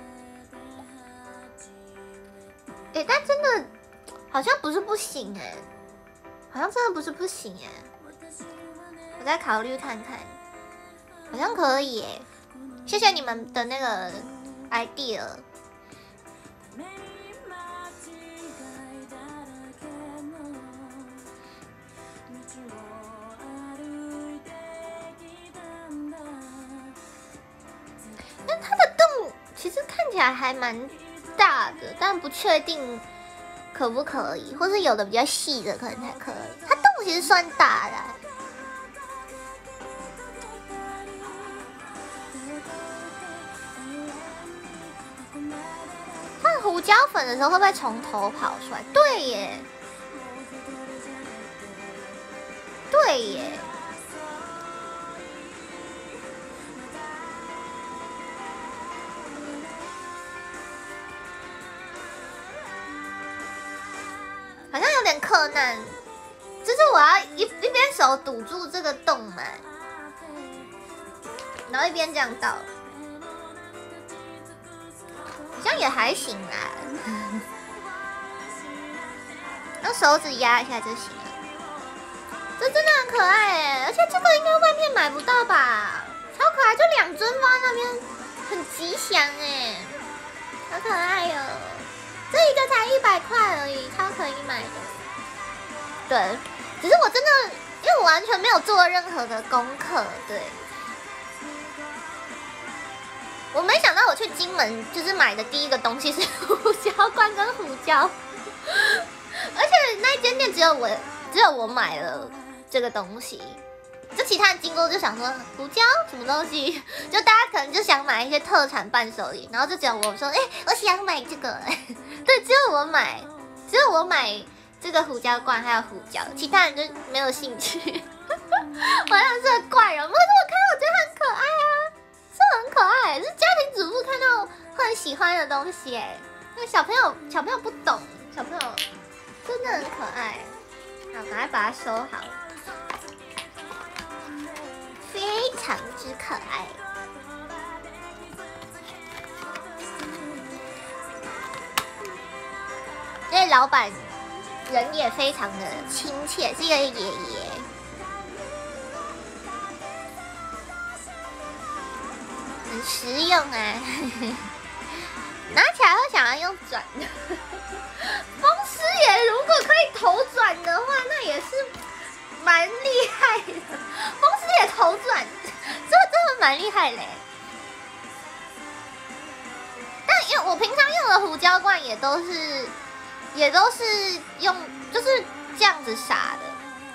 哎、欸，但真的。好像不是不行哎、欸，好像真的不是不行哎、欸，我再考虑看看，好像可以哎、欸，谢谢你们的那个 idea。但它的洞其实看起来还蛮大的，但不确定。可不可以？或是有的比较细的可能才可以。它洞其实算大的、啊。放胡椒粉的时候会不会从头跑出来？对耶，对耶。好像有点困难，就是我要一一边手堵住这个洞嘛，然后一边这样倒，好像也还行啦。用手指压一下就行了。这真的很可爱哎，而且这个应该外面买不到吧？超可爱，就两尊放在那边，很吉祥哎，好可爱哟、哦。这一个才一百块而已，超可以买的。对，只是我真的，因为我完全没有做任何的功课，对。我没想到我去金门就是买的第一个东西是胡椒罐跟胡椒，而且那间店只有我，只有我买了这个东西。就其他人经过就想说胡椒什么东西，就大家可能就想买一些特产伴手礼，然后就只有我说，哎、欸，我想买这个，对，只有我买，只有我买这个胡椒罐还有胡椒，其他人就没有兴趣。我好像是个怪人，可是我看到我觉得很可爱啊，是很可爱，是家庭主妇看到会很喜欢的东西哎，因为小朋友小朋友不懂， 小朋友真的很可爱。好，赶快把它收好，非常之可爱。这老板人也非常的亲切，是一个爷爷。很实用啊，拿起来会想要用转的。风师爷如果可以头转的话，那也是蛮厉害的。风师爷头转，这真的蛮厉害嘞。但因为我平常用的胡椒罐也都是，也都是用就是这样子撒的。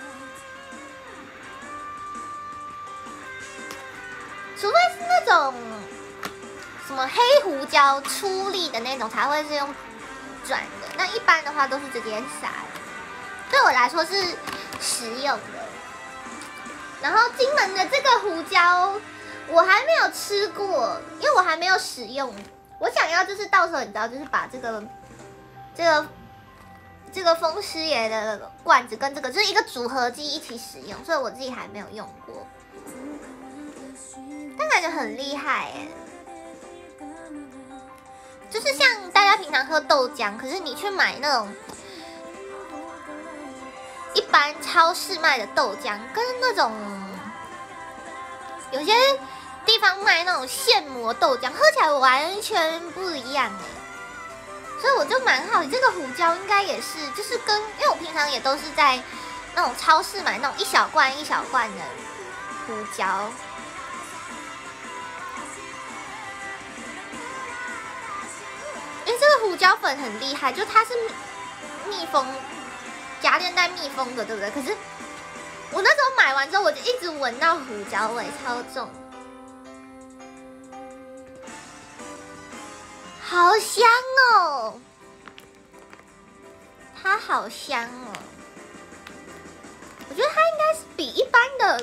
除非是那种什么黑胡椒出力的那种，才会是用转的。那一般的话都是直接撒的，对我来说是实用的。然后金门的这个胡椒我还没有吃过，因为我还没有使用。我想要就是到时候你知道，就是把这个这个这个风师爷的罐子跟这个就是一个组合机一起使用，所以我自己还没有用过。但感觉很厉害耶，就是像大家平常喝豆浆，可是你去买那种一般超市卖的豆浆，跟那种有些地方卖那种现磨豆浆，喝起来完全不一样哎。所以我就蛮好奇，这个胡椒应该也是，就是跟因为我平常也都是在那种超市买那种一小罐一小罐的胡椒。因为这个胡椒粉很厉害，就它是密封夹链袋密封的，对不对？可是我那时候买完之后，我就一直闻到胡椒味，超重，好香哦！它好香哦！我觉得它应该是比一般的，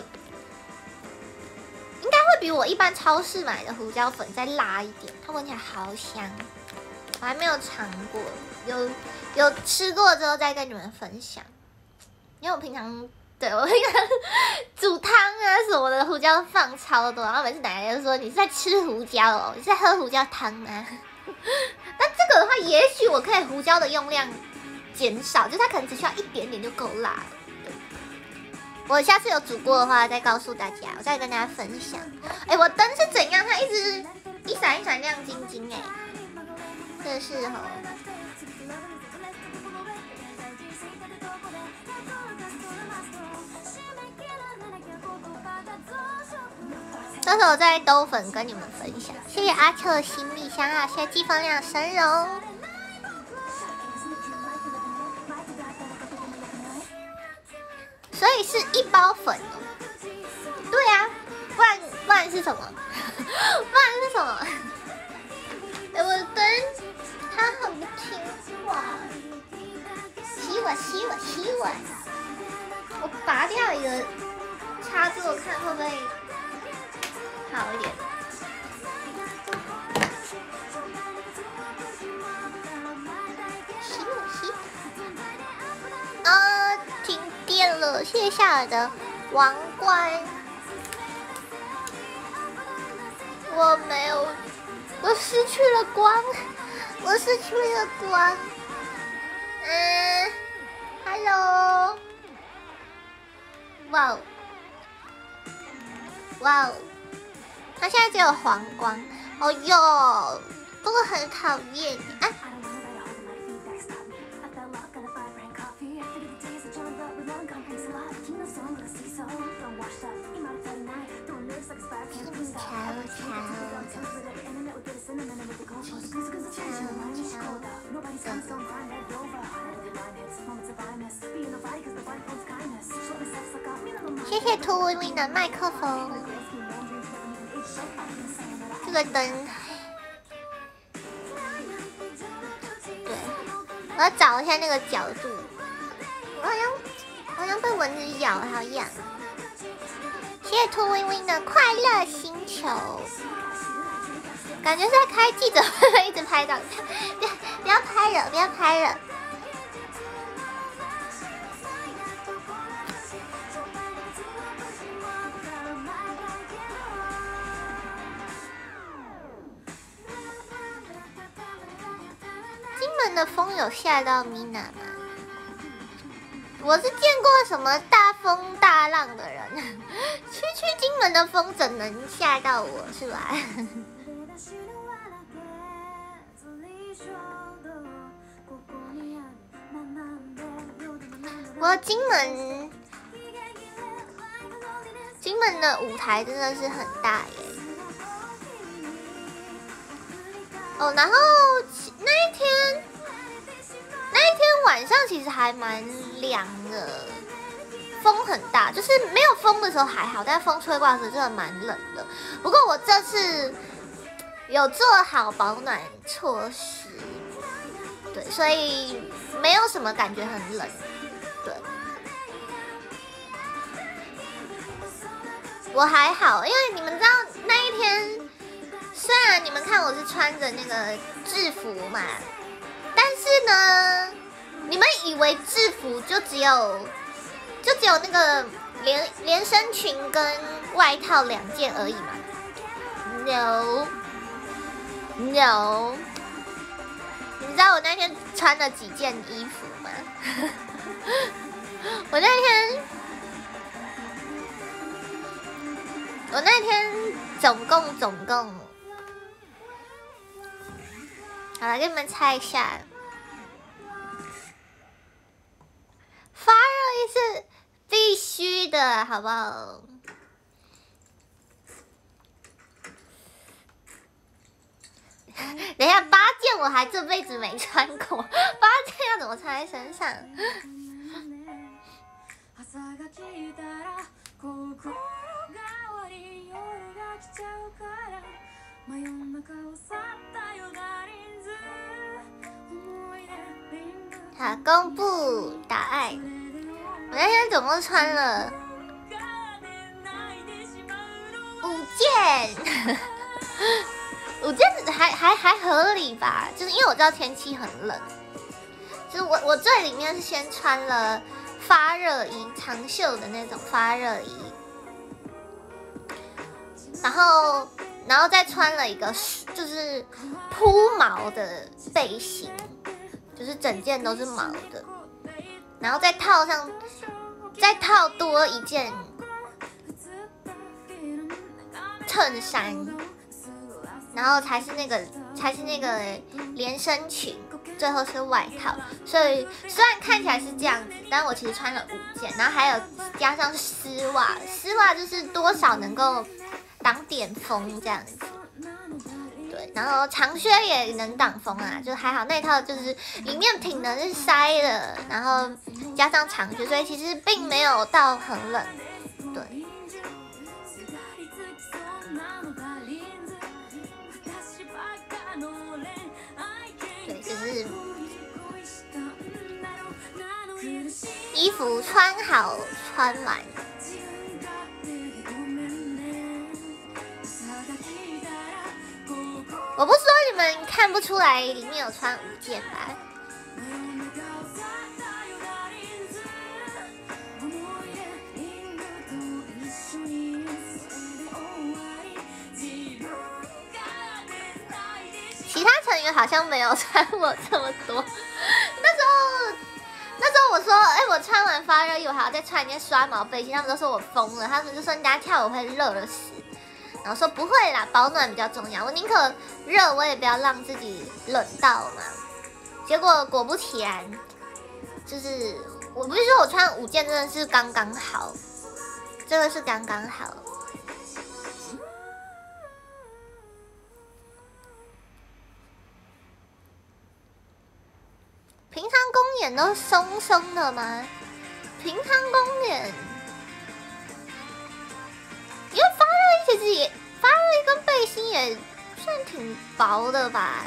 应该会比我一般超市买的胡椒粉再辣一点，它闻起来好香。我还没有尝过，有有吃过之后再跟你们分享。因为我平常对我平常煮汤啊什么的，胡椒放超多，然后每次奶奶就说你是在吃胡椒哦，你是在喝胡椒汤吗？但这个的话，也许我可以胡椒的用量减少，就它可能只需要一点点就够辣了。我下次有煮过的话再告诉大家，我再跟大家分享。哎、欸，我灯是怎样？它一直一闪一闪亮晶晶哎。这是哦，到时候再兜粉跟你们分享。谢谢阿秋的新蜜香啊，谢谢季风亮神容。所以是一包粉哦。对啊，不然不然是什么？不然是什么？哎、欸，我的灯。他很不听话，洗我洗我洗我！我拔掉一个插座，看会不会好一点。洗我洗！啊，停电了！谢谢夏尔的王冠。我没有，我失去了光。我失去了光，嗯 ，Hello， 哇哦，哇哦，它现在只有黄光，哦哟，这个很讨厌啊！谢谢兔微微的麦克风，这个灯，对，我要找一下那个角度，我好像好像被蚊子咬，好痒。谢谢兔微微的快乐星球，感觉是在开记者会，一直拍到，不要不要拍了，不要拍了。 门的风有吓到米娜吗？我是见过什么大风大浪的人，区区金门的风怎能吓到我，是吧？我金门，金门的舞台真的是很大耶。哦，然后那一天，那一天晚上其实还蛮凉的，风很大，就是没有风的时候还好，但风吹过来的时候真的蛮冷的。不过我这次有做好保暖措施，对，所以没有什么感觉很冷。对，我还好，因为你们知道那一天。虽然你们看我是穿着那个制服嘛，但是呢，你们以为制服就只有就只有那个连连身裙跟外套两件而已嘛 ？No No， 你知道我那天穿了几件衣服吗？我那天我那天总共总共。好了，给你们猜一下，发热衣是必须的，好不好？等一下，八件我还这辈子没穿过，八件要怎么穿在身上？好，公布答案。我那天总共穿了五件，五件还还还合理吧？就是因为我知道天气很冷，就是我我最里面是先穿了发热衣，长袖的那种发热衣，然后然后再穿了一个就是铺毛的背心。就是整件都是毛的，然后再套上，再套多一件衬衫，然后才是那个才是那个连身裙，最后是外套。所以虽然看起来是这样子，但我其实穿了五件，然后还有加上丝袜，丝袜就是多少能够挡点风这样子。对，然后长靴也能挡风啊，就还好那套就是里面挺的是塞的，然后加上长靴，所以其实并没有到很冷。对，对，就是衣服穿好穿完。我不说你们看不出来里面有穿五件吧？其他成员好像没有穿我这么多。那时候，那时候我说，哎、欸，我穿完发热衣，我还要再穿一件刷毛背心，他们都说我疯了，他们就说人家跳舞会热了死。然后说不会啦，保暖比较重要，我宁可热，我也不要让自己冷到嘛。结果果不其然，就是我不是说我穿五件真的是刚刚好，真的是刚刚好。平常公演都松松的吗？平常公演。因为发热衣其实也，发热衣跟背心也算挺薄的吧。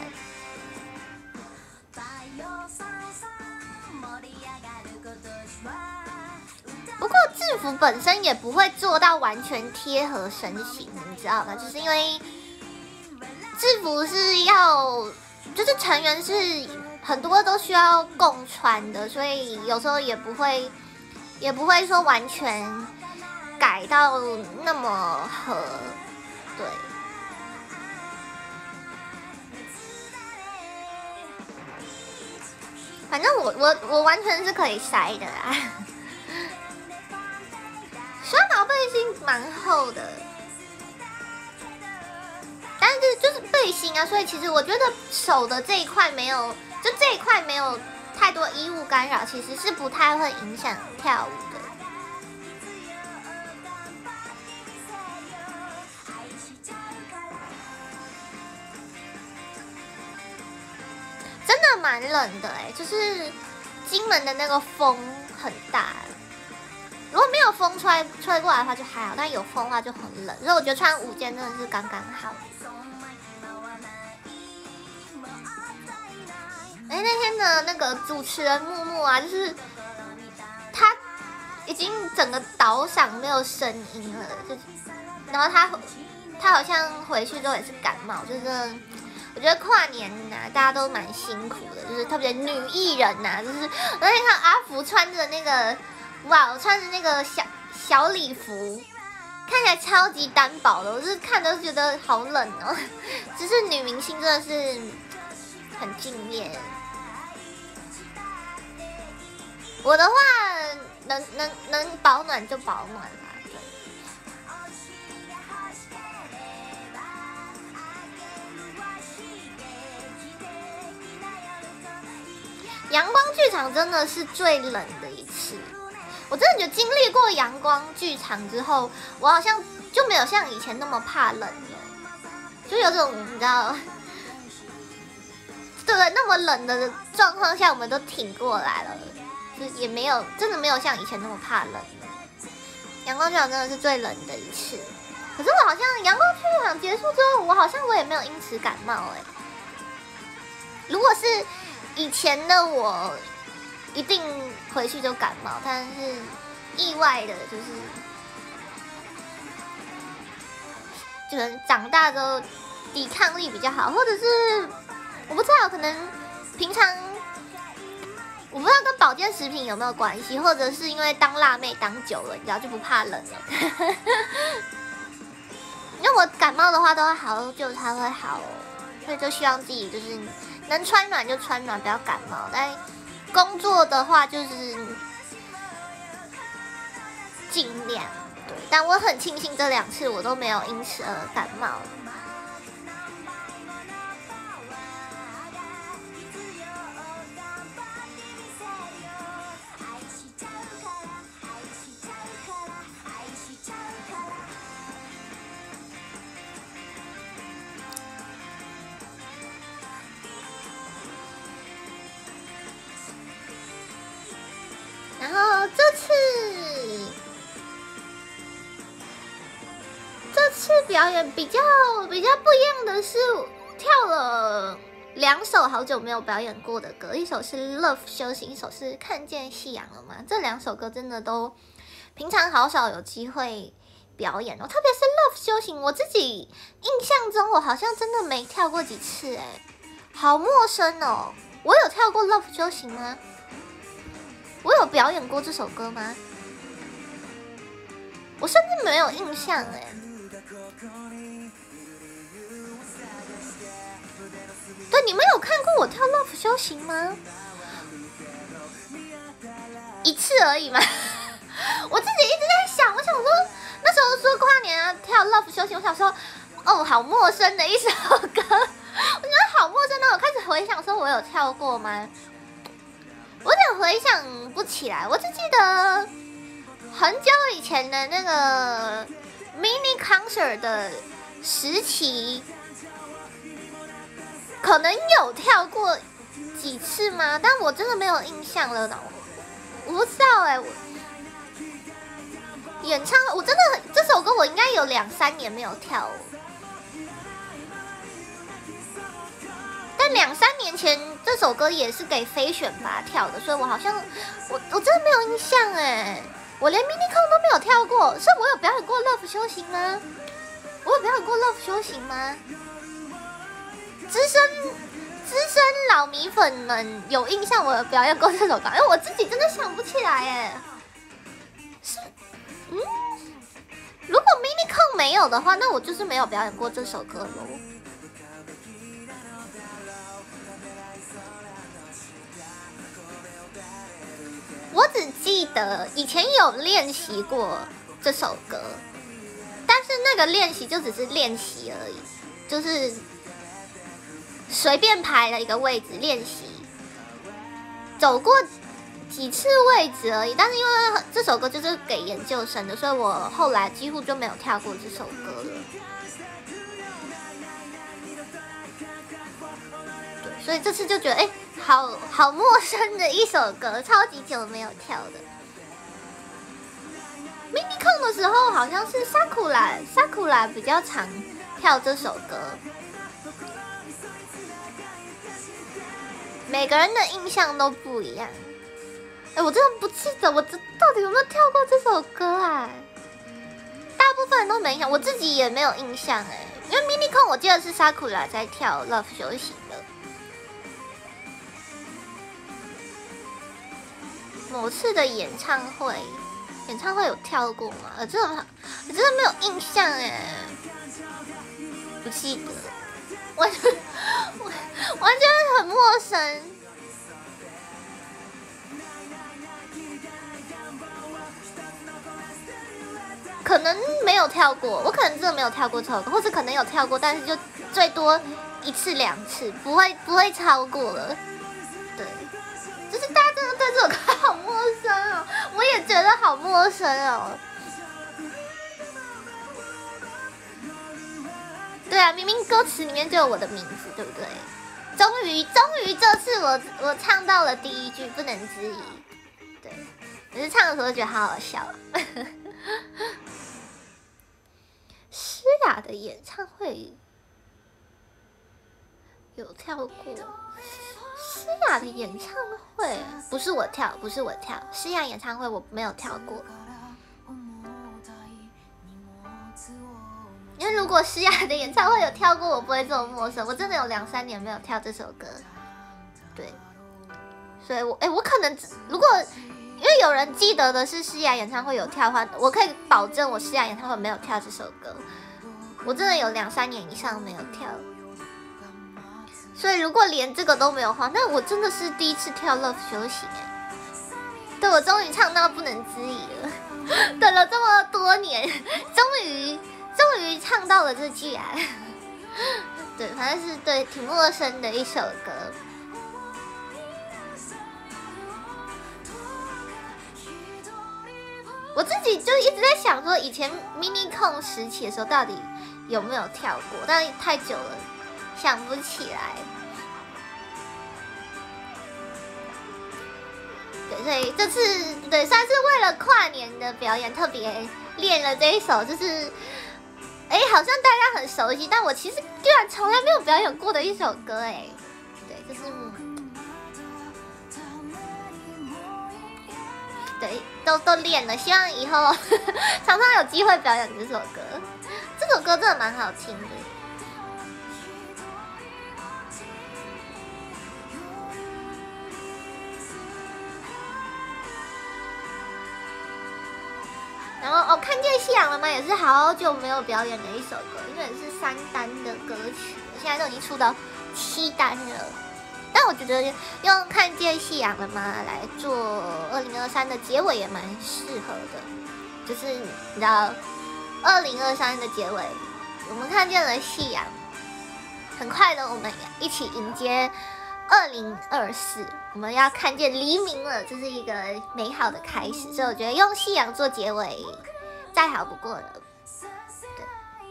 不过制服本身也不会做到完全贴合身形，你知道吗？就是因为制服是要，就是成员是很多都需要共穿的，所以有时候也不会，也不会说完全改到那么合，对。 反正我我我完全是可以塞的啦。刷毛背心蛮厚的，但是就是背心啊，所以其实我觉得手的这一块没有，就这一块没有太多衣物干扰，其实是不太会影响跳舞的。真的蛮冷的哎、欸，就是金门的那个风很大。如果没有风吹吹过来的话就还好，但有风的话就很冷，所以我觉得穿五件真的是刚刚好。哎、欸，那天的那个主持人木木啊，就是他已经整个岛上没有声音了，就然后他他好像回去之后也是感冒，就是我觉得跨年呐、啊，大家都蛮辛苦的，就是特别女艺人呐、啊，就是我那天看阿福穿着那个。哇，我穿着那个小小礼服，看起来超级单薄的，我就是看都觉得好冷哦。就是女明星真的是很敬业。我的话，能能能保暖就保暖啦，对。阳光剧场真的是最冷的一次。我真的觉得经历过阳光剧场之后，我好像就没有像以前那么怕冷了，就有种你知道，对对，那么冷的状况下，我们都挺过来了，就也没有真的没有像以前那么怕冷了。阳光剧场真的是最冷的一次，可是我好像阳光剧场结束之后，我好像我也没有因此感冒哎、欸。如果是以前的我。一定回去就感冒，但是意外的就是，可能长大之后抵抗力比较好，或者是我不知道，可能平常我不知道跟保健食品有没有关系，或者是因为当辣妹当久了，你知道就不怕冷了。因为我感冒的话都要好久才会好哦，所以就希望自己就是能穿暖就穿暖，不要感冒，但。工作的话就是尽量对，但我很庆幸这两次我都没有因此而感冒。然后这次，这次表演比较比较不一样的是，跳了两首好久没有表演过的歌，一首是《Love 修行》，一首是《看见夕阳了吗》。这两首歌真的都平常好少有机会表演哦，特别是《Love 修行》，我自己印象中我好像真的没跳过几次，哎，好陌生哦。我有跳过《Love 修行》吗？我有表演过这首歌吗？我甚至没有印象哎。对，你们有看过我跳 Love 修行吗？一次而已嘛。我自己一直在想，我想说那时候说跨年啊跳 Love 修行，我想说哦，好陌生的一首歌，我觉得好陌生的。我开始回想说，我有跳过吗？我有点回想不起来，我只记得很久以前的那个 mini concert 的时期，可能有跳过几次吗？但我真的没有印象了呢。我不知道哎、欸，我演唱我真的这首歌我应该有两三年没有跳哦。但两三年前这首歌也是给非选拔跳的，所以我好像我我真的没有印象哎，我连 mini con 都没有跳过，是我有表演过 Love 修行吗？我有表演过 Love 修行吗？资深资深老米粉们有印象我有表演过这首歌，因为我自己真的想不起来哎。是嗯，如果 mini con 没有的话，那我就是没有表演过这首歌喽。 我只记得以前有练习过这首歌，但是那个练习就只是练习而已，就是随便排了一个位置练习，走过几次位置而已。但是因为这首歌就是给研究生的，所以我后来几乎就没有跳过这首歌了。对，所以这次就觉得，哎、欸，好好陌生的一首歌，超级久没有跳的。mini 控的时候好像是 Sakura Sakura 比较常跳这首歌。每个人的印象都不一样。哎、欸，我真的不记得我这到底有没有跳过这首歌啊？大部分人都没印象，我自己也没有印象哎、欸。因为 mini 控我记得是 Sakura 在跳 Love 休息的。某次的演唱会，演唱会有跳过吗？我真的，我真的没有印象哎，不记得，完全，完全很陌生。可能没有跳过，我可能真的没有跳过这首歌，或者可能有跳过，但是就最多一次两次，不会不会超过了。对，就是大家真的对这首歌好陌生哦，我也觉得好陌生哦。对啊，明明歌词里面就有我的名字，对不对？终于，终于这次我我唱到了第一句，不能质疑。对，可是唱的时候觉得好好笑。诗雅的演唱会有跳过，诗雅的演唱会不是我跳，不是我跳，诗雅演唱会我没有跳过。因为如果诗雅的演唱会有跳过，我不会这么陌生。我真的有两三年没有跳这首歌，对，所以我哎、欸，我可能如果因为有人记得的是诗雅演唱会有跳的话，我可以保证我诗雅演唱会没有跳这首歌。我真的有两三年以上没有跳，所以如果连这个都没有的话，那我真的是第一次跳 Love 休息哎。对，我终于唱到不能质疑了，等了这么多年，终于。终于唱到了这句啊！对，反正是对挺陌生的一首歌。我自己就一直在想说，以前 mini 控时期的时候到底有没有跳过，但太久了，想不起来。对，所以这次对算是为了跨年的表演特别练了这一首，就是。哎，好像大家很熟悉，但我其实居然从来没有表演过的一首歌，哎，对，就是，对，都都练了，希望以后常常有机会表演这首歌。这首歌真的蛮好听的。然后哦，看见夕阳了吗？也是好久没有表演的一首歌，因为是三单的歌曲，现在都已经出到七单了。但我觉得用看见夕阳了吗来做二零二三的结尾也蛮适合的，就是你知道，二零二三的结尾，我们看见了夕阳，很快的我们一起迎接二零二四，我们要看见黎明了，这是一个美好的开始，所以我觉得用夕阳做结尾再好不过了。对，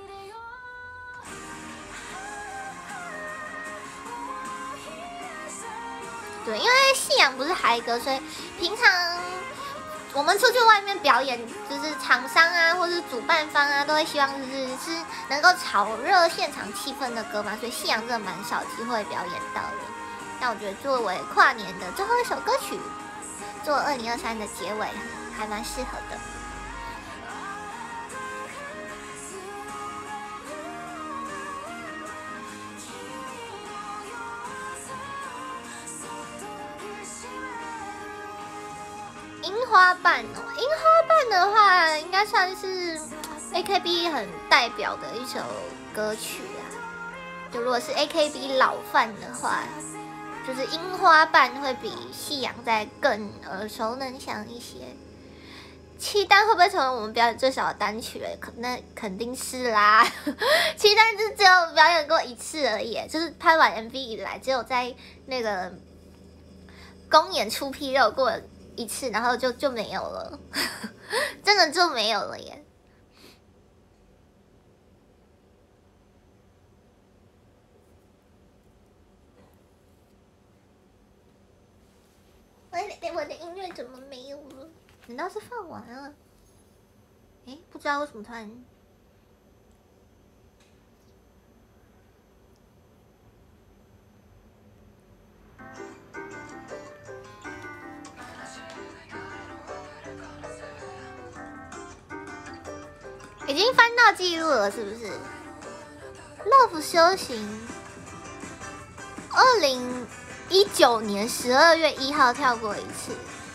对，因为夕阳不是嗨歌，所以平常我们出去外面表演，就是厂商啊，或是主办方啊，都会希望就是是能够炒热现场气氛的歌嘛，所以夕阳真的蛮少机会表演到的。但我觉得作为跨年的最后一首歌曲，做二零二三的结尾，还蛮适合的。樱花瓣哦，樱花瓣的话，应该算是 A K B 很代表的一首歌曲啊。就如果是 A K B 老饭的话。 就是樱花瓣会比夕阳再更耳熟能详一些。七单会不会成为我们表演最少的单曲嘞？可那肯定是啦。七单就只有表演过一次而已，就是拍完 M V 以来，只有在那个公演出批肉过一次，然后就就没有了，真的就没有了耶。我我的音乐怎么没有了？难道是放完了？哎，不知道为什么突然……已经翻到记录了，是不是 ？Love 修行，二零一九年十二月一号跳过一次。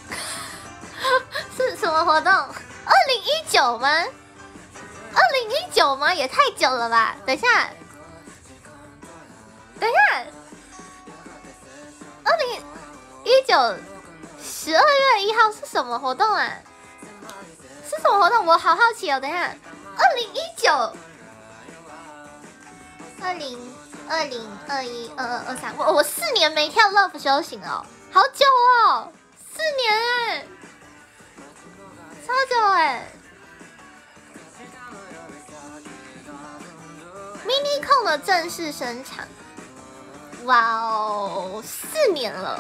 是什么活动？二零一九吗？二零一九吗？也太久了吧！等一下，等一下，二零一九十二月一号是什么活动啊？是什么活动？我好好奇哦！等一下，二零一九、二零二零、二一、二二、二三，我我四年没跳 Love 修行了，好久哦，四年哎。超久哎 ！mini 控的正式登场，哇哦，四年了。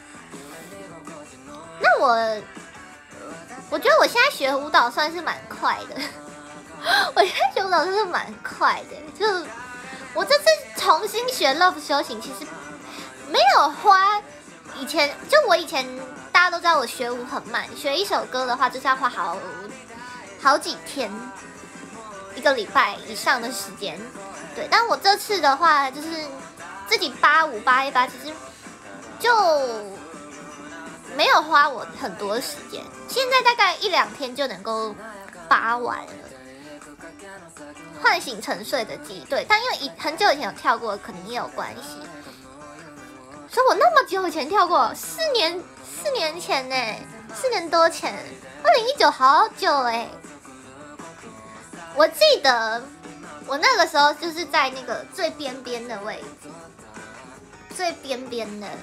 那我，我觉得我现在学舞蹈算是蛮快的。我现在学舞蹈算是蛮快的，就我这次重新学 Love 修行，其实没有花以前，就我以前。大家都知道我学舞很慢，学一首歌的话就是要花好好几天，一个礼拜以上的时间。对，但我这次的话就是自己扒舞扒一扒，其实就没有花我很多时间，现在大概一两天就能够扒完了，唤醒沉睡的记忆。对，但因为很久以前有跳过，可能也有关系。所以我那么久以前跳过，四年。四年前呢，四年多前，二零一九好久哎！我记得我那个时候就是在那个最边边的位置，最边边的。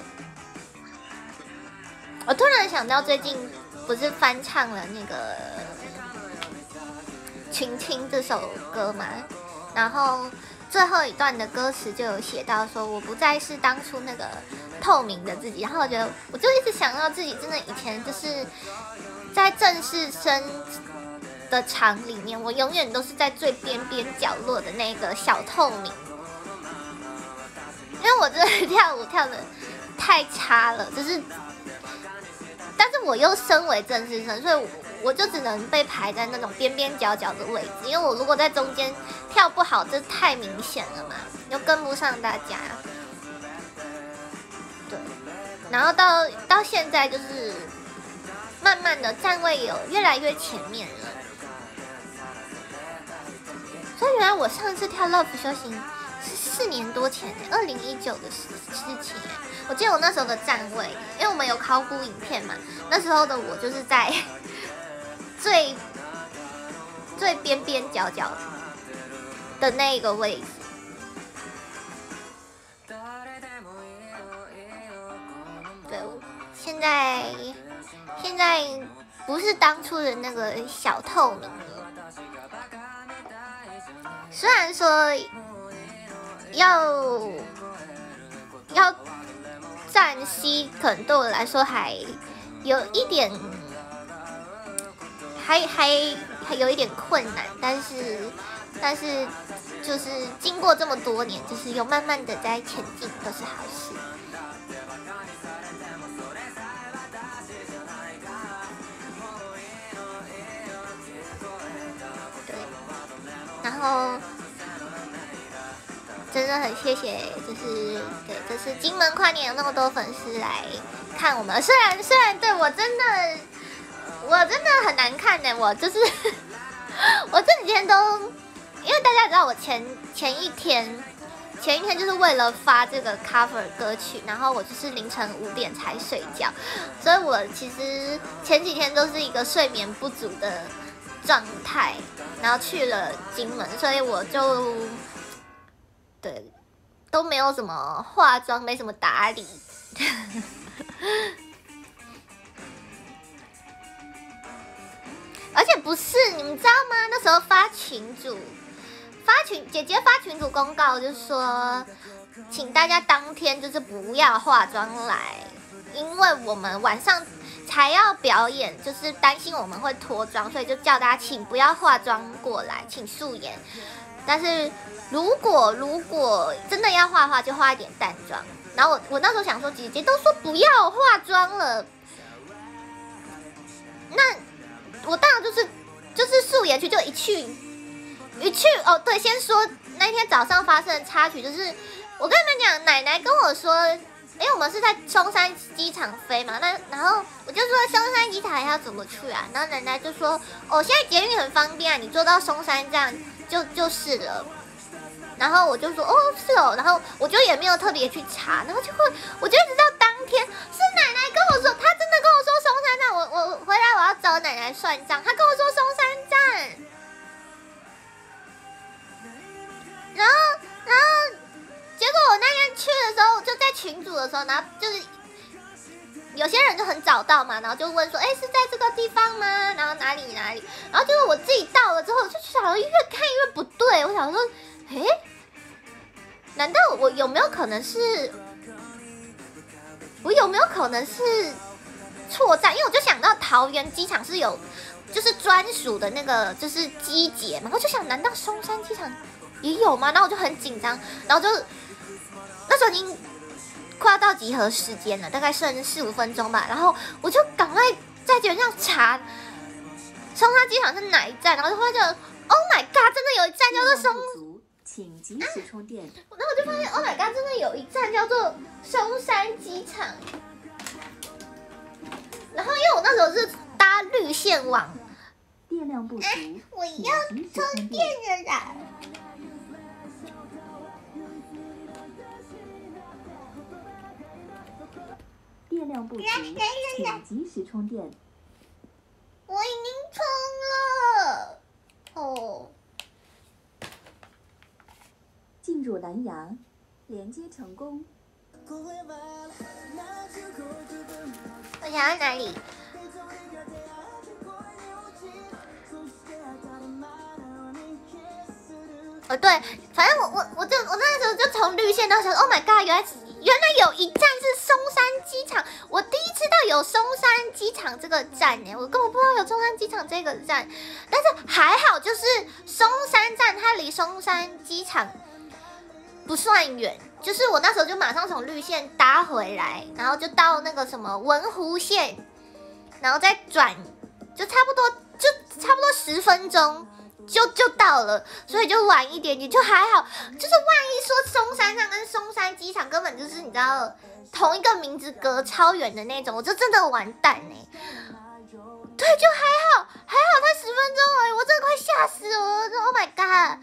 我突然想到，最近不是翻唱了那个《群青》这首歌嘛，然后最后一段的歌词就有写到说，我不再是当初那个。透明的自己，然后我觉得，我就一直想到自己真的以前就是在正式生的场里面，我永远都是在最边边角落的那个小透明，因为我真的跳舞跳的太差了，就是，但是我又身为正式生，所以我就只能被排在那种边边角角的位置，因为我如果在中间跳不好，这太明显了嘛，又跟不上大家。然后到到现在就是慢慢的站位有越来越前面了，所以原来我上一次跳 Love 修行是四年多前，二零一九的事事情。我记得我那时候的站位，因为我们有考古影片嘛，那时候的我就是在最最边边角角的那个位置。对，现在现在不是当初的那个小透明了。虽然说要要站 C， 可能对我来说还有一点，还还还有一点困难，但是但是就是经过这么多年，就是有慢慢的在前进，都是好事。然后真的很谢谢，就是对，就是金门跨年有那么多粉丝来看我们。虽然虽然对我真的我真的很难看呢，我就是我这几天都，因为大家知道我前前一天前一天就是为了发这个 cover 歌曲，然后我就是凌晨五点才睡觉，所以我其实前几天都是一个睡眠不足的状态，然后去了金门，所以我就对都没有什么化妆，没什么打理。而且不是，你们知道吗？那时候发群组，发群姐姐发群组公告，就说，请大家当天就是不要化妆来，因为我们晚上才要表演，就是担心我们会脱妆，所以就叫大家请不要化妆过来，请素颜。但是如果如果真的要化的话，就化一点淡妆。然后我我那时候想说，姐姐都说不要化妆了，那。我当然就是就是素颜去，就一去一去哦，对，先说那天早上发生的插曲，就是我跟你们讲，奶奶跟我说，因为我们是在松山机场飞嘛，那然后我就说松山机场要怎么去啊？然后奶奶就说，哦，现在捷运很方便啊，你坐到松山站就就是了。然后我就说，哦，是哦，然后我就也没有特别去查，然后就会，我就一直到当天是奶奶跟我说，她真的跟我说松山站，我我回来我要找奶奶算账，她跟我说松山站，然后然后结果我那天去的时候，就在群组的时候，然后就是有些人就很早到嘛，然后就问说，哎，是在这个地方吗？然后哪里哪里？然后就是我自己到了之后，我就想越看越不对，我想说，哎。难道我有没有可能是，我有没有可能是错站？因为我就想到桃园机场是有就是专属的那个就是机捷嘛，我就想难道松山机场也有吗？然后我就很紧张，然后就那时候已经快要到集合时间了，大概剩四五分钟吧，然后我就赶快在捷运上查松山机场是哪一站，然后就发现 ，Oh my god， 真的有一站叫做松。 请及时充电。 然后我就发现 ，Oh my god， 真的有一站叫做松山机场。然后因为我那时候是搭绿线网， 电量不足， 啊、我要充电了啦。 电量不足，请及时充电。 我已经充了，哦。 进入南洋，连接成功。 我想要哪里？哦，对，反正我我我就我那时候就从绿线到想 ，Oh my god， 原来原来有一站是松山机场，我第一次到有松山机场这个站呢，我根本不知道有松山机场这个站，但是还好，就是松山站它离松山机场不算远，就是我那时候就马上从绿线搭回来，然后就到那个什么文湖线，然后再转，就差不多就差不多十分钟。就就到了，所以就晚一点点，就还好。就是万一说松山站跟松山机场根本就是你知道同一个名字隔超远的那种，我就真的完蛋哎、欸。对，就还好，还好才十分钟而已，我真的快吓死我了 ！Oh my god！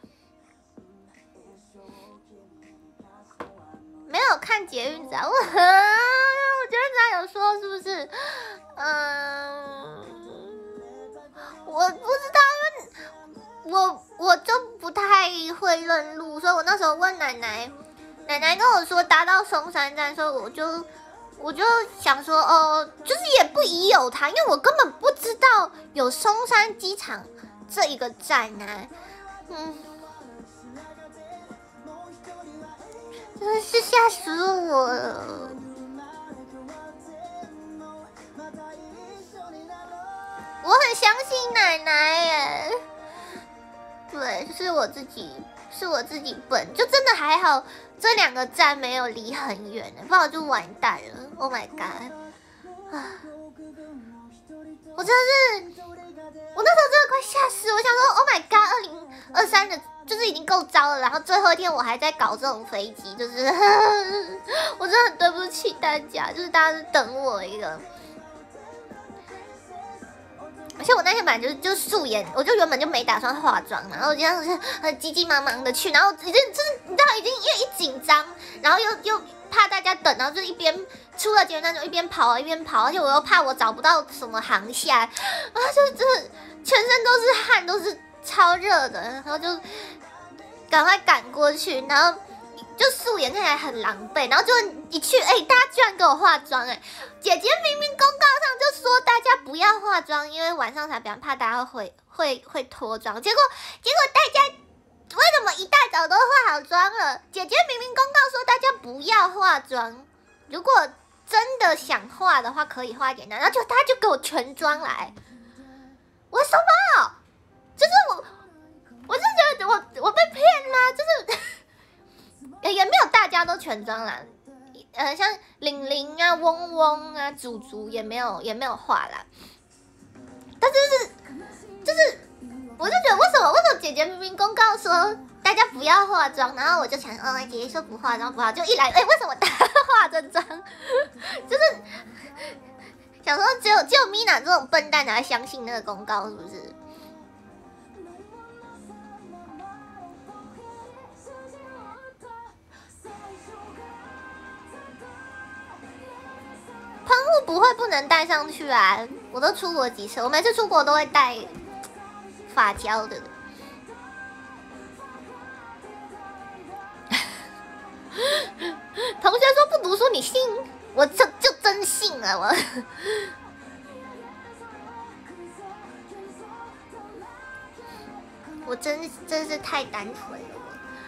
没有看捷运站，我我捷运站有说是不是？嗯，我不知道，因为。我我就不太会认路，所以我那时候问奶奶，奶奶跟我说搭到松山站，所以我就我就想说，哦，就是也不疑有他，因为我根本不知道有松山机场这一个站呢、啊，嗯，真的是吓死我了。我很相信奶奶耶。对，是我自己，是我自己笨，就真的还好，这两个站没有离很远，不然我就完蛋了。Oh my god！ 啊，我真的是，我那时候真的快吓死，我想说 ，Oh my god！ 二零二三的，就是已经够糟了，然后最后一天我还在搞这种飞机，就是呵呵我真的很对不起大家，就是大家是等我一个。 而且我那天本来就是就素颜，我就原本就没打算化妆，然后我这样子很急急忙忙的去，然后已经就是你知道已经因为一紧张，然后又又怕大家等，然后就一边出了捷运站就一边跑一边跑，而且我又怕我找不到什么航厦，啊，就就是全身都是汗，都是超热的，然后就赶快赶过去，然后就素颜看起来很狼狈，然后就一去，哎、欸，大家居然给我化妆，哎，姐姐明明公告上就说大家不要化妆，因为晚上才比较怕大家会会会脱妆，结果结果大家为什么一大早都化好妆了？姐姐明明公告说大家不要化妆，如果真的想化的话可以化一点的，然后就大家就给我全妆来，我什么？就是我，我是觉得我我被骗吗？就是。也没有大家都全妆啦，呃，像玲玲啊、嗡嗡啊、祖祖也没有也没有化啦。但是就是就是，我就觉得为什么为什么姐姐明明公告说大家不要化妆，然后我就想，哦，姐姐说不化妆不化，就一来，哎、欸，为什么大家化着妆？就是想说只有只有 Mina 这种笨蛋才会相信那个公告，是不是？喷雾不会不能带上去啊！我都出国几次，我每次出国都会带发胶的。同学说不读书你信？我就就真信了我。我真真是太单纯了我。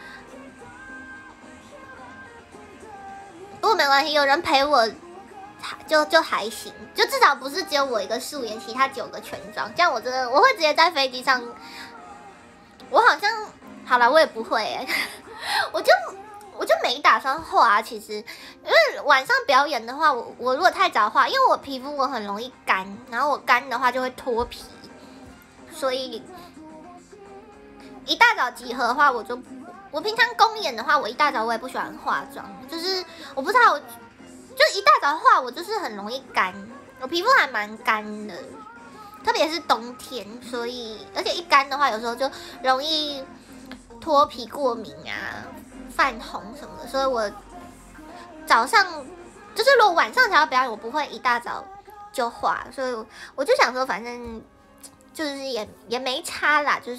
不过没关系，有人陪我。就就还行，就至少不是只有我一个素颜，其他九个全妆，这样我真的我会直接在飞机上，我好像好了，我也不会哎，我就我就没打算化、啊，其实因为晚上表演的话，我我如果太早化，因为我皮肤我很容易干，然后我干的话就会脱皮，所以一大早集合的话，我就我平常公演的话，我一大早我也不喜欢化妆，就是我不知道我。就一大早化，我就是很容易干，我皮肤还蛮干的，特别是冬天，所以而且一干的话，有时候就容易脱皮、过敏啊、泛红什么的，所以我早上就是如果晚上才要表演，我不会一大早就化，所以我就想说，反正就是也也没差啦，就是。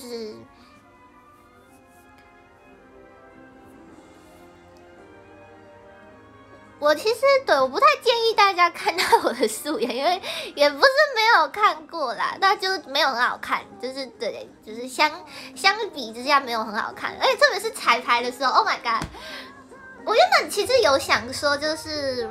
我其实对我不太建议大家看到我的素颜，因为也不是没有看过啦，那就没有很好看，就是对，就是相相比之下没有很好看，而且特别是彩排的时候 ，Oh my god！ 我原本其实有想说，就是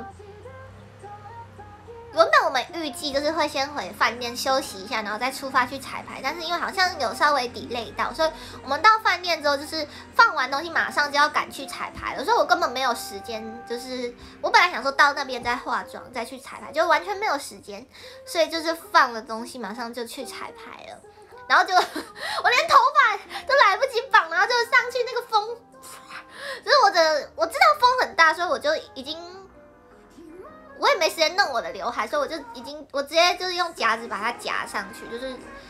原本我们预计就是会先回饭店休息一下，然后再出发去彩排，但是因为好像有稍微 delay 到，所以我们到饭店之后就是放完东西马上就要赶去彩排了，所以我根本没有时间，就是我本来想说到那边再化妆再去彩排，就完全没有时间，所以就是放了东西马上就去彩排了，然后就我连头发都来不及绑，然后就上去那个风，就是我的我知道风很大，所以我就已经。我也没时间弄我的刘海，所以我就已经，我直接就是用夹子把它夹上去，就是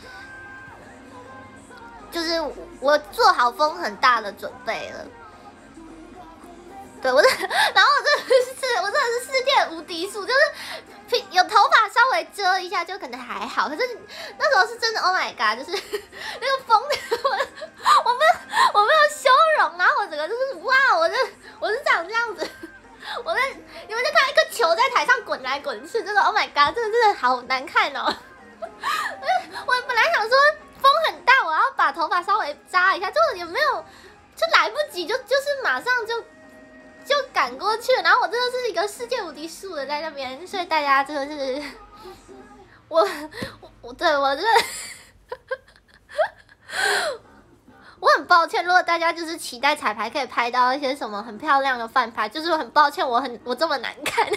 就是我做好风很大的准备了。对我的，然后我真的是，我真的是世界无敌数，就是有头发稍微遮一下就可能还好，可是那时候是真的 ，Oh my god， 就是那个风，我我没有我没有修容，然后我整个就是哇，我就我是长这样子。我在你们就看一个球在台上滚来滚去，这个 Oh my god， 真的真的好难看哦！我本来想说风很大，我要把头发稍微扎一下，就也没有，就来不及，就就是马上就就赶过去了。然后我真的是一个世界无敌数的在那边，所以大家真的是我我对我真的。我很抱歉，如果大家就是期待彩排可以拍到一些什么很漂亮的饭拍，就是很抱歉，我很我这么难看。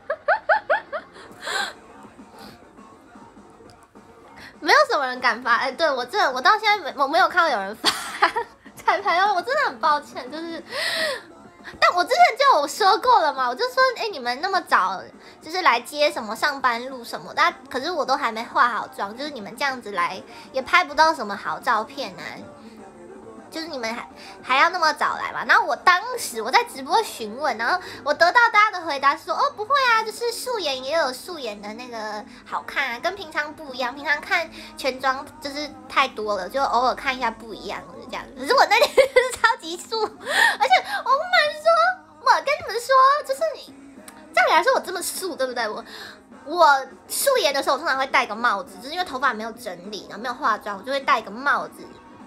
没有什么人敢发，哎、欸，对我真的，我到现在没我没有看到有人发彩排哦，我真的很抱歉，就是但我之前就有说过了嘛，我就说，哎、欸，你们那么早就是来接什么上班路什么的，可是我都还没化好妆，就是你们这样子来也拍不到什么好照片啊。就是你们还还要那么早来嘛？然后我当时我在直播询问，然后我得到大家的回答是说，哦，不会啊，就是素颜也有素颜的那个好看啊，跟平常不一样。平常看全妆就是太多了，就偶尔看一下不一样，就这样。可是我那天就是超级素，而且我不瞒说，我跟你们说，就是你照理来说我这么素，对不对？我我素颜的时候，我通常会戴个帽子，就是因为头发没有整理，然后没有化妆，我就会戴一个帽子。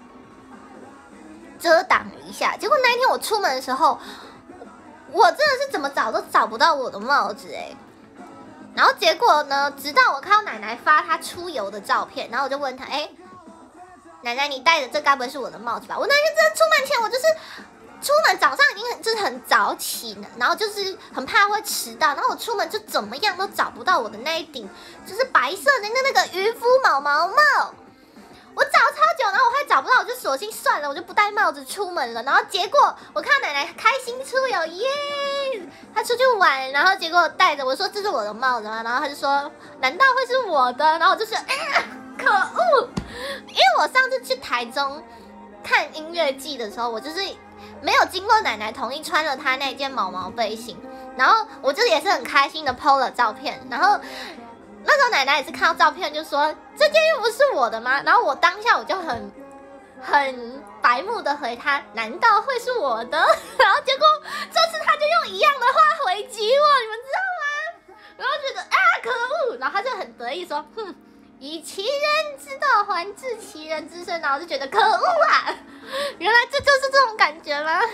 遮挡一下，结果那一天我出门的时候，我真的是怎么找都找不到我的帽子哎、欸。然后结果呢，直到我看到奶奶发她出游的照片，然后我就问她，哎、欸，奶奶你戴的这该不会是我的帽子吧？我那天真的出门前我就是出门早上已经很就是很早起，然后就是很怕会迟到，然后我出门就怎么样都找不到我的那一顶就是白色的那个渔夫毛毛帽。我找超久，然后我还找不到，我就索性算了，我就不戴帽子出门了。然后结果我看到奶奶开心出游，耶！她出去玩，然后结果戴着，我说这是我的帽子吗？然后她就说难道会是我的？然后我就说，哎呀，可恶！因为我上次去台中看音乐季的时候，我就是没有经过奶奶同意穿了她那件毛毛背心，然后我就也是很开心的 P O 了照片，然后。那时候奶奶也是看到照片就说这件衣服是我的吗？然后我当下我就很很白目的回她，难道会是我的？然后结果这次她就用一样的话回击我，你们知道吗？然后觉得啊可恶，然后她就很得意说，哼，以其人之道还治其人之身，然后我就觉得可恶啊，原来这就是这种感觉吗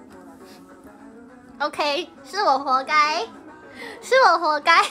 ？OK， 是我活该，是我活该。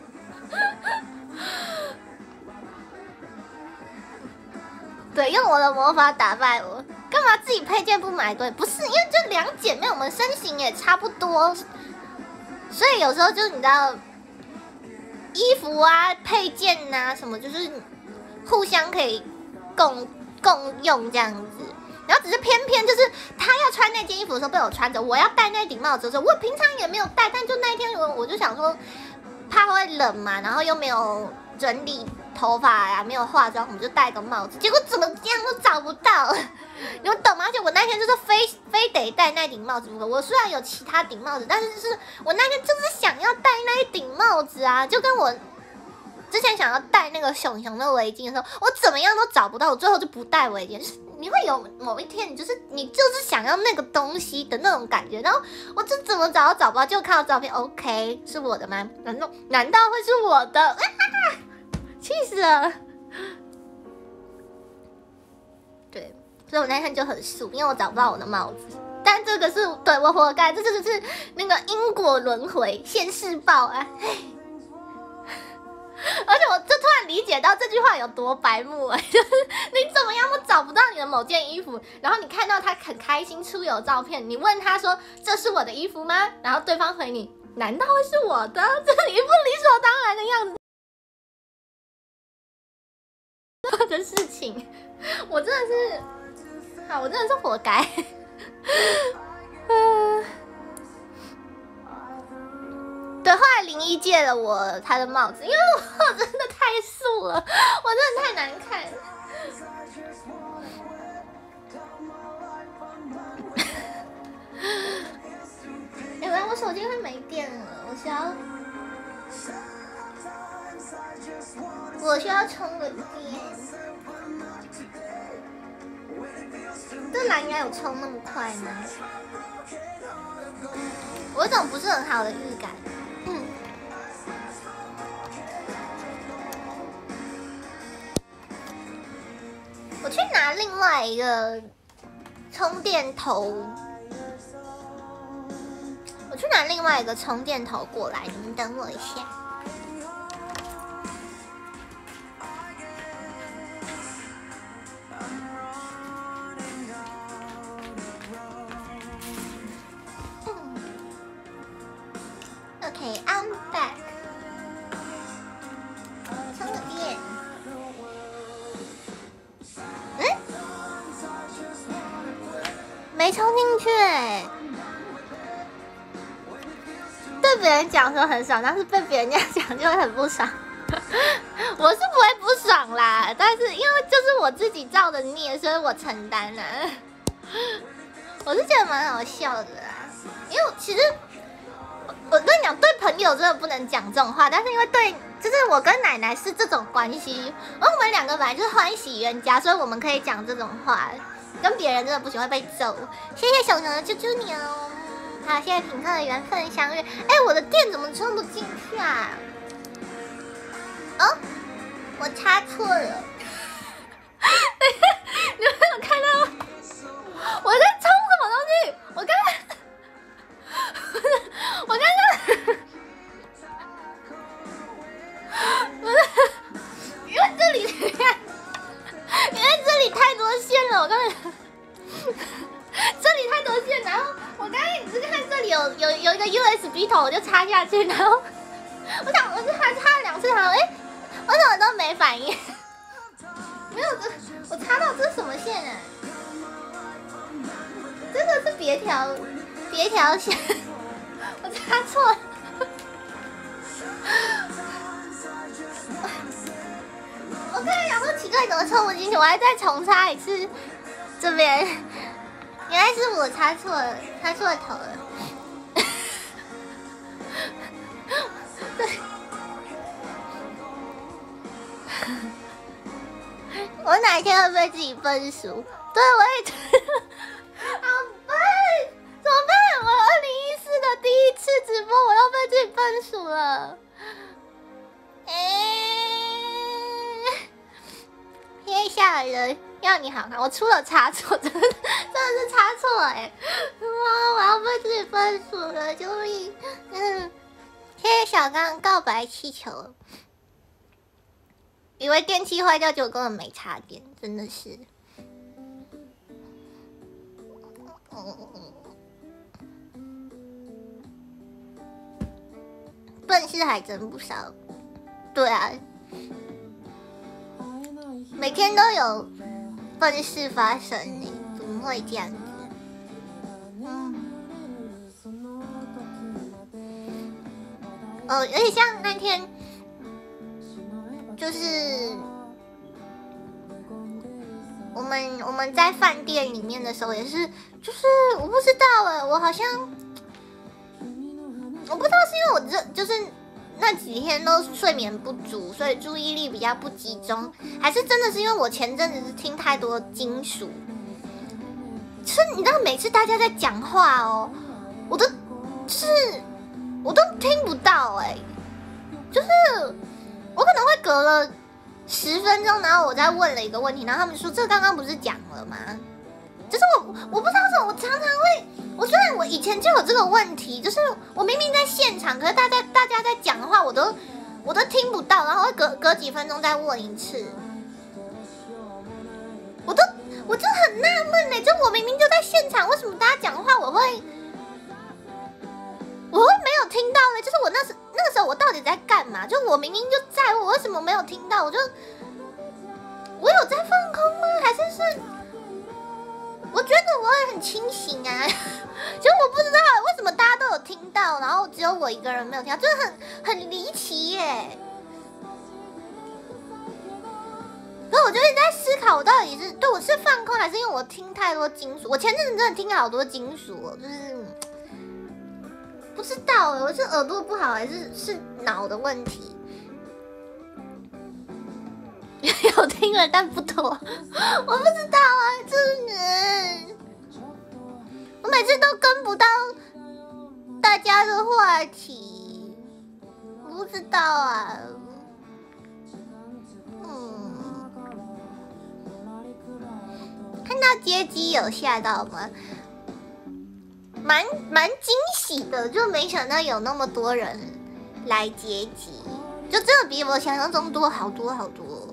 对，用我的魔法打败我，干嘛自己配件不买对？不是，因为就两姐妹，我们身形也差不多，所以有时候就是你知道，衣服啊、配件啊什么，就是互相可以共共用这样子。然后只是偏偏就是她要穿那件衣服的时候被我穿着，我要戴那顶帽子的时候，我平常也没有戴，但就那一天我我就想说。怕会冷嘛，然后又没有整理头发呀、啊，没有化妆，我们就戴个帽子，结果怎么样都找不到，你们懂吗？而且我那天就是非非得戴那顶帽子不可。我虽然有其他顶帽子，但是就是我那天就是想要戴那一顶帽子啊，就跟我之前想要戴那个熊熊的围巾的时候，我怎么样都找不到，我最后就不戴围巾。就是你会有某一天，你就是你就是想要那个东西的那种感觉，然后我就怎么找都找不到，就看到照片 ，OK， 是我的吗？难道难道会是我的？啊！气死了！对，所以我那天就很素，因为我找不到我的帽子。但这个是对我活该，这就是那个因果轮回，现世报啊！而且我就突然理解到这句话有多白目哎、欸，就是你怎么样都找不到你的某件衣服，然后你看到他很开心出游照片，你问他说这是我的衣服吗？然后对方回你，难道会是我的？这一副理所当然的样子的事情，我真的是，好，我真的是活该。嗯。对，后来林一借了我他的帽子，因为我真的太素了，我真的太难看。原来我手机会没电了，我需要，我需要充个电。这蓝牙有充那么快吗？我有种不是很好的预感。嗯，我去拿另外一个充电头，我去拿另外一个充电头过来，你们等我一下。Okay, I'm back. 充个电。嗯？没充进去哎、欸。 别人讲说很爽，但是被别人家讲就会很不爽。我是不会不爽啦，但是因为就是我自己造的孽，所以我承担啦。我是觉得蛮好笑的啦，因为其实我我跟你讲，对朋友真的不能讲这种话，但是因为对，就是我跟奶奶是这种关系，而我们两个本来就是欢喜冤家，所以我们可以讲这种话。跟别人真的不行会被揍。谢谢熊熊的啾啾鸟，好，谢谢品客的缘分相遇。哎，我的电怎么充不进去啊？哦，我插错了。你们有看到吗？我在充什么东西？我刚刚，我刚刚，不是，因为这里，因为这里太多线了，我刚才，这里太多线，然后我刚才你是看这里有有有一个 U S B 头，我就插下去，然后我想我是还插了两次，然后哎，我怎么都没反应？没有这，我插到这是什么线啊？这个是别条别条线，我插错了。我刚才想说奇怪，怎么充不进去？我还再重插一次。这边原来是我插错了，插错头了。对，我哪一天会被自己分数？对，我也觉得好笨，怎么办？我二零一四的第一次直播，我要被自己分数了。哎、欸，天下人要你好看，我出了差错，真的真的是差错哎、欸！哇，我要被自己分数了，救命！嗯，谢谢小刚告白气球。以为电器坏掉，结果根本没插电，真的是。笨事还真不少。对啊，每天都有笨事发生呢，怎么会这样子？嗯。哦，而且像那天。就是我们我们在饭店里面的时候，也是，就是我不知道哎，我好像我不知道是因为我这就是那几天都睡眠不足，所以注意力比较不集中，还是真的是因为我前阵子是听太多金属，就是你知道每次大家在讲话哦，我都就是我都听不到哎，就是。我可能会隔了十分钟，然后我再问了一个问题，然后他们说这刚刚不是讲了吗？就是我我不知道为什么，我常常会，我虽然我以前就有这个问题，就是我明明在现场，可是大家大家在讲的话，我都我都听不到，然后会隔隔几分钟再问一次，我都我就很纳闷呢，就我明明就在现场，为什么大家讲话我会？我会没有听到呢，就是我那时那个时候我到底在干嘛？就我明明就在，我为什么没有听到？我就我有在放空吗？还是是？我觉得我也很清醒啊，就我不知道为什么大家都有听到，然后只有我一个人没有听到，就是很很离奇耶。所以我就一直在思考，我到底是对我是放空，还是因为我听太多金属？我前阵子真的听了好多金属哦，就是。不知道，我是耳朵不好还是是脑的问题？有听了但不多，我不知道啊，真的，我每次都跟不到大家的话题，我不知道啊，嗯，看到街机有吓到吗？蛮蛮惊喜的，就没想到有那么多人来接机，就真的比我想象中多好多好多。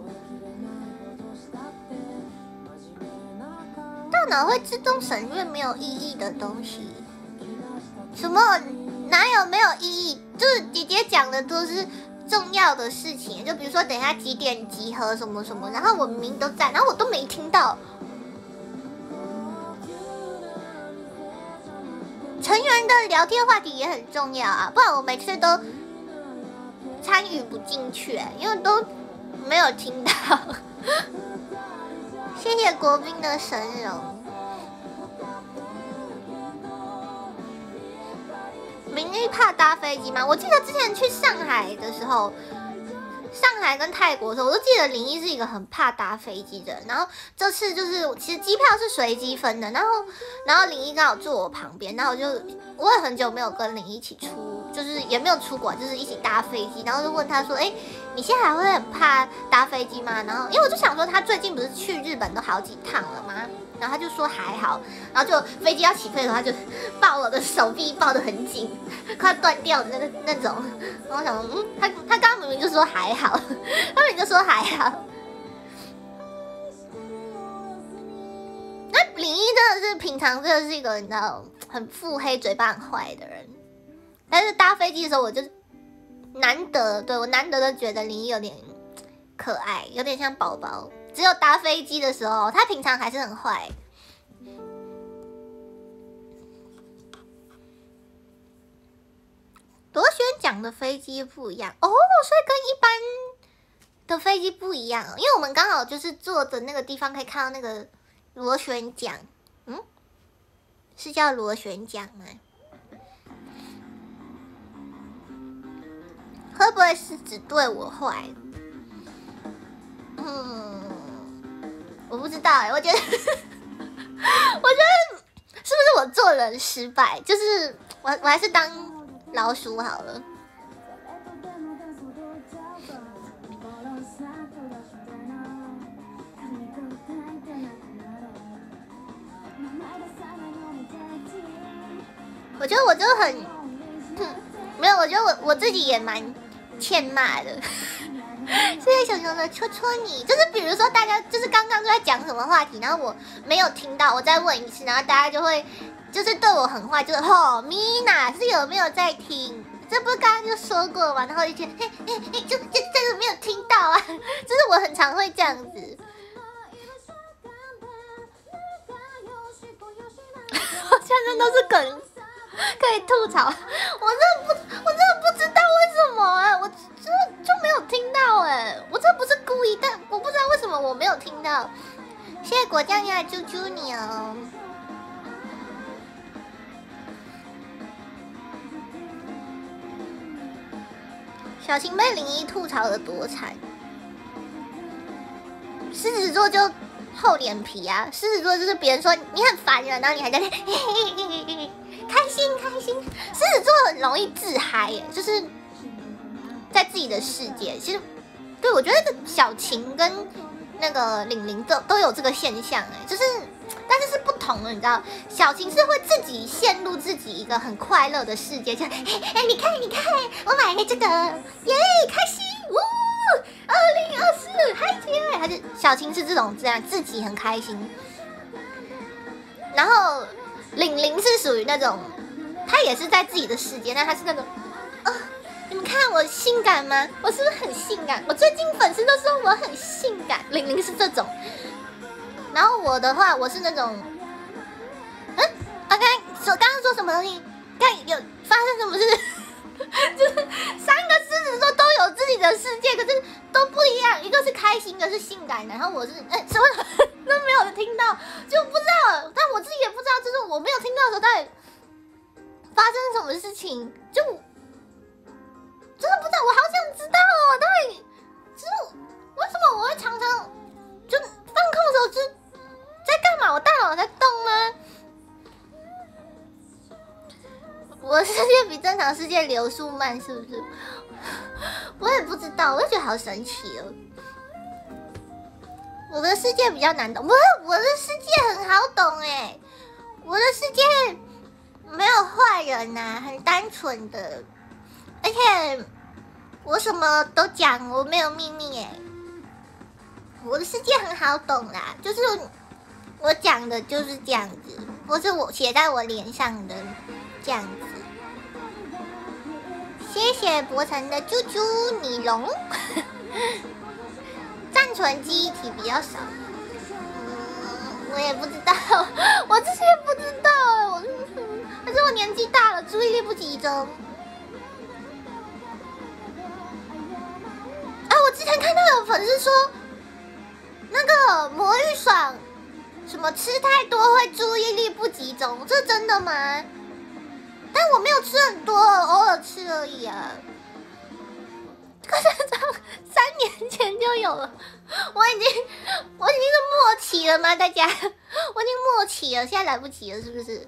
大脑会自动省略没有意义的东西，什么哪有没有意义？就是姐姐讲的都是重要的事情，就比如说等一下几点集合什么什么，然后我明明都在，然后我都没听到。 成员的聊天话题也很重要啊，不然我每次都参与不进去，因为都没有听到。谢谢国宾的神容。明一怕搭飞机吗？我记得之前去上海的时候，上海跟泰国的时候，我都记得林一是一个很怕搭飞机的人。然后这次就是其实机票是随机分的，然后然后林一刚好坐我旁边，然后我就我也很久没有跟林一一起出，就是也没有出国，就是一起搭飞机，然后就问他说，哎，你现在还会很怕搭飞机吗？然后因为我就想说他最近不是去日本都好几趟了吗？然后他就说还好，然后就飞机要起飞的时候，他就抱我的手臂抱得很紧，快断掉的那个那种。然后我想说，嗯，他他刚刚明明就说还好，他明明就说还好。那林一真的是平常真的是一个你知道很腹黑、嘴巴很坏的人，但是搭飞机的时候，我就难得对我难得的觉得林一有点可爱，有点像宝宝。只有搭飞机的时候，他平常还是很坏。螺旋桨的飞机不一样哦，所以跟一般的飞机不一样，因为我们刚好就是坐的那个地方可以看到那个螺旋桨，嗯，是叫螺旋桨吗？会不会是只对我坏？嗯。我不知道哎、欸，我觉得，我觉得是不是我做人失败？就是我我还是当老鼠好了。我觉得我就很，没有，我觉得我我自己也蛮欠骂的。谢谢熊熊的戳戳你，就是比如说大家就是刚刚都在讲什么话题，然后我没有听到，我再问一次，然后大家就会就是对我很坏，就是吼米娜是有没有在听？这不是刚刚就说过吗？然后就觉得嘿嘿嘿，就就这个没有听到啊，就是我很常会这样子。我现在都是梗可以吐槽，我真的不，我真的不知道为什么哎、欸，我真的就没有听到哎、欸，我这不是故意，但我不知道为什么我没有听到。谢谢果酱呀，啾啾你哦。小晴被林一吐槽的多惨，狮子座就厚脸皮啊，狮子座就是别人说你很烦人，然后你还在嘿嘿嘿嘿嘿。开心开心，狮子座很容易自嗨耶，就是在自己的世界。其实，对我觉得小晴跟那个玲玲都都有这个现象哎，就是但是是不同的，你知道，小晴是会自己陷入自己一个很快乐的世界，就哎哎，你看你看，我买了这个，耶，开心，呜，二零二四，嗨姐，还是小晴是这种这样自己很开心，然后。玲玲是属于那种，她也是在自己的世界，但她是那种，啊，你们看我性感吗？我是不是很性感？我最近粉丝都说我很性感。玲玲是这种，然后我的话，我是那种，嗯，啊，刚刚说刚刚说什么东西？看有发生什么事？就是三个狮子座都有自己的世界，可是都不一样。一个是开心，一个是性感，然后我是哎什么都没有听到，就不知道。但我自己也不知道，就是我没有听到的时候到底发生什么事情，就真的不知道。我好想知道哦，到底就是为什么我会常常就放空的时候就在干嘛？我大脑在动吗？我的世界比正常世界流速慢，是不是？我也不知道，我就觉得好神奇哦。我的世界比较难懂，不是我的世界很好懂哎，我的世界没有坏人呐、啊，很单纯的，而且我什么都讲，我没有秘密哎。我的世界很好懂啦，就是我讲的就是这样子，或是我写在我脸上的这样子。谢谢博成的猪猪你龙，暂存记忆体比较少，嗯，我也不知道，我之前不知道，我还是我年纪注意力不集中。啊，我之前看到有粉丝说，那个魔芋爽什么吃太多会注意力不集中，这真的吗？但我没有吃很多，偶尔吃而已啊。可是这三年前就有了，我已经我已经是末期了吗？大家，我已经末期了，现在来不及了，是不是？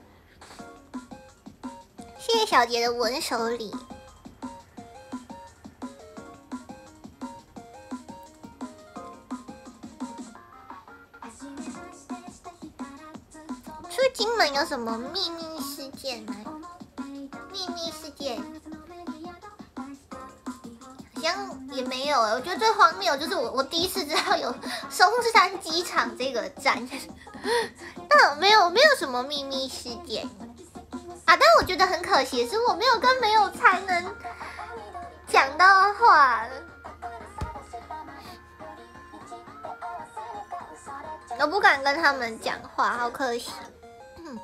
谢谢小杰的文手礼。去金门有什么秘密事件吗？秘密事件好像也没有哎、欸。我觉得最荒谬就是我我第一次知道有松山机场这个站，嗯，没有没有什么秘密事件啊。但我觉得很可惜的是我没有跟没有才能讲到话。我不敢跟他们讲话，好可惜。嗯，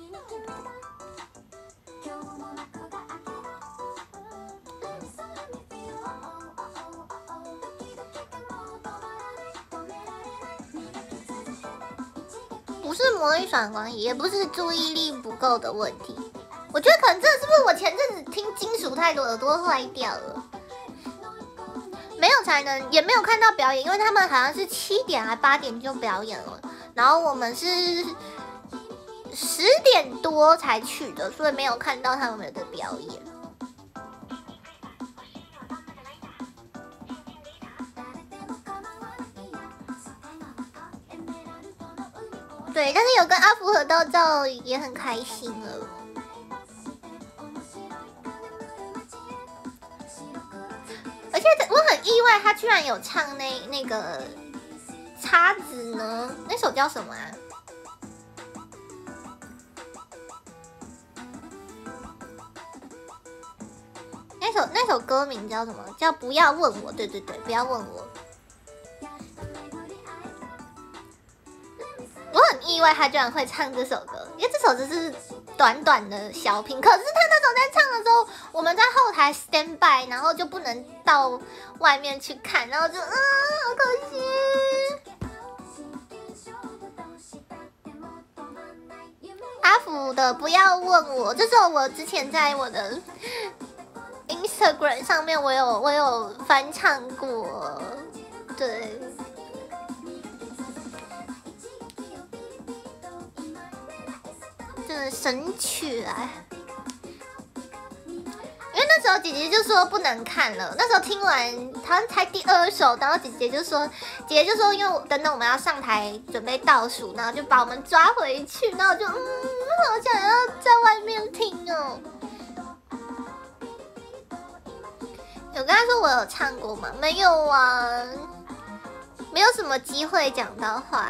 不是魔芋爽关系，也不是注意力不够的问题。我觉得可能这是不是我前阵子听金属太多，耳朵坏掉了。没有才能，也没有看到表演，因为他们好像是七点还八点就表演了，然后我们是十点多才去的，所以没有看到他们的表演。对，但是有跟阿福合到照也很开心了。而且我很意外，他居然有唱那那个叉子呢，那首叫什么啊？那首那首歌名叫什么？叫不要问我。对对对，不要问我。我很意外，他居然会唱这首歌，因为这首只是短短的小品。可是他那时候在唱的时候，我们在后台 stand by， 然后就不能到外面去看，然后就嗯，好可惜。阿福的不要问我，这首我之前在我的 Instagram 上面我有我有翻唱过，对。真的神曲啊！因为那时候姐姐就说不能看了，那时候听完好像才第二首，然后姐姐就说，姐姐就说，因为等等我们要上台准备倒数，然后就把我们抓回去，然后我就嗯，好想要在外面听哦。有跟他说我有唱过吗？没有啊，没有什么机会讲到话。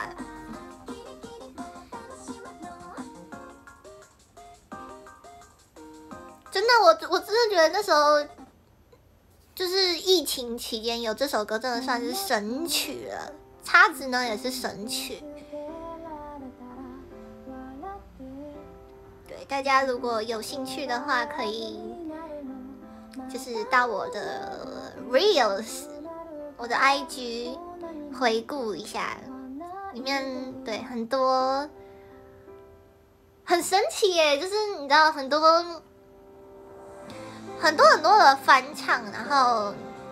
真的，我我真的觉得那时候就是疫情期间有这首歌，真的算是神曲了。叉子呢也是神曲。对，大家如果有兴趣的话，可以就是到我的 Reels， 我的 I G 回顾一下，里面对很多很神奇耶，就是你知道很多。很多很多的翻唱，然后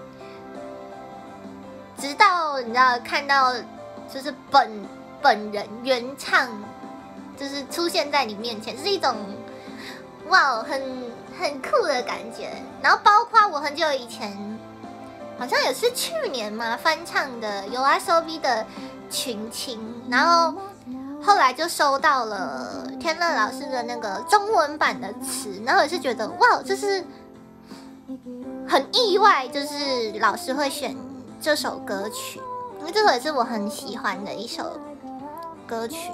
直到你知道看到就是本本人原唱，就是出现在你面前，是一种哇很很酷的感觉。然后包括我很久以前，好像也是去年嘛翻唱的有 S O B 的群青，然后后来就收到了天乐老师的那个中文版的词，然后也是觉得哇，这是。很意外，就是老师会选这首歌曲，因为这首也是我很喜欢的一首歌曲。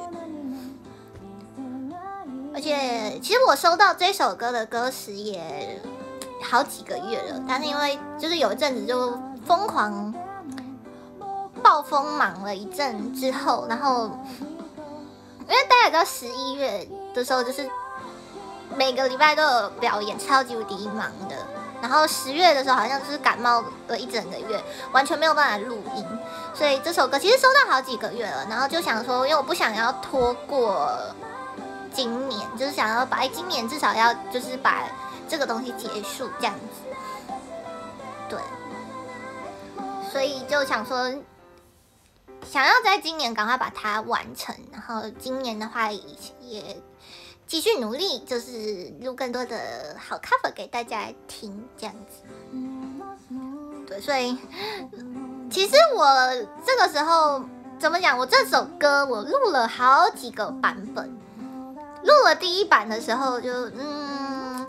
而且，其实我收到这首歌的歌词也好几个月了，但是因为就是有一阵子就疯狂暴风忙了一阵之后，然后因为大家知道十一月的时候就是每个礼拜都有表演，超级无敌忙的。然后十月的时候好像就是感冒了一整个月，完全没有办法录音，所以这首歌其实收到好几个月了。然后就想说，因为我不想要拖过今年，就是想要把哎今年至少要就是把这个东西结束这样子，对，所以就想说，想要在今年赶快把它完成，然后今年的话也继续努力，就是录更多的好 cover 给大家听，这样子。对，所以其实我这个时候怎么讲？我这首歌我录了好几个版本，录了第一版的时候就嗯，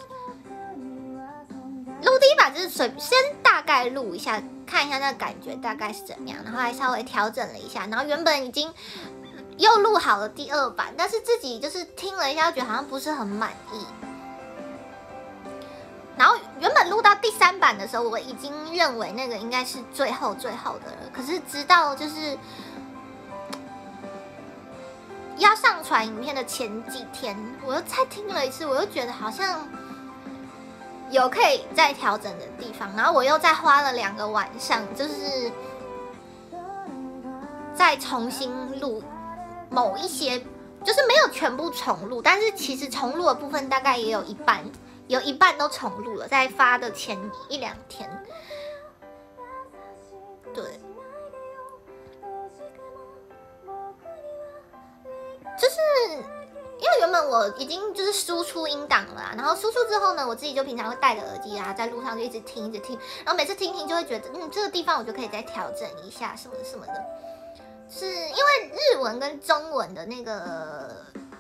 录第一版就是随先大概录一下，看一下那个感觉大概是怎样，然后还稍微调整了一下，然后原本已经又录好了第二版，但是自己就是听了一下，觉得好像不是很满意。然后原本录到第三版的时候，我已经认为那个应该是最后最后的了。可是直到就是要上传影片的前几天，我又再听了一次，我又觉得好像有可以再调整的地方。然后我又再花了两个晚上，就是再重新录某一些，就是没有全部重录，但是其实重录的部分大概也有一半，有一半都重录了，在发的前一两天。对，就是因为原本我已经就是输出音档了啦，然后输出之后呢，我自己就平常会戴着耳机啊，在路上就一直听一直听，然后每次听听就会觉得，嗯，这个地方我就可以再调整一下什么什么的。是因为日文跟中文的那个，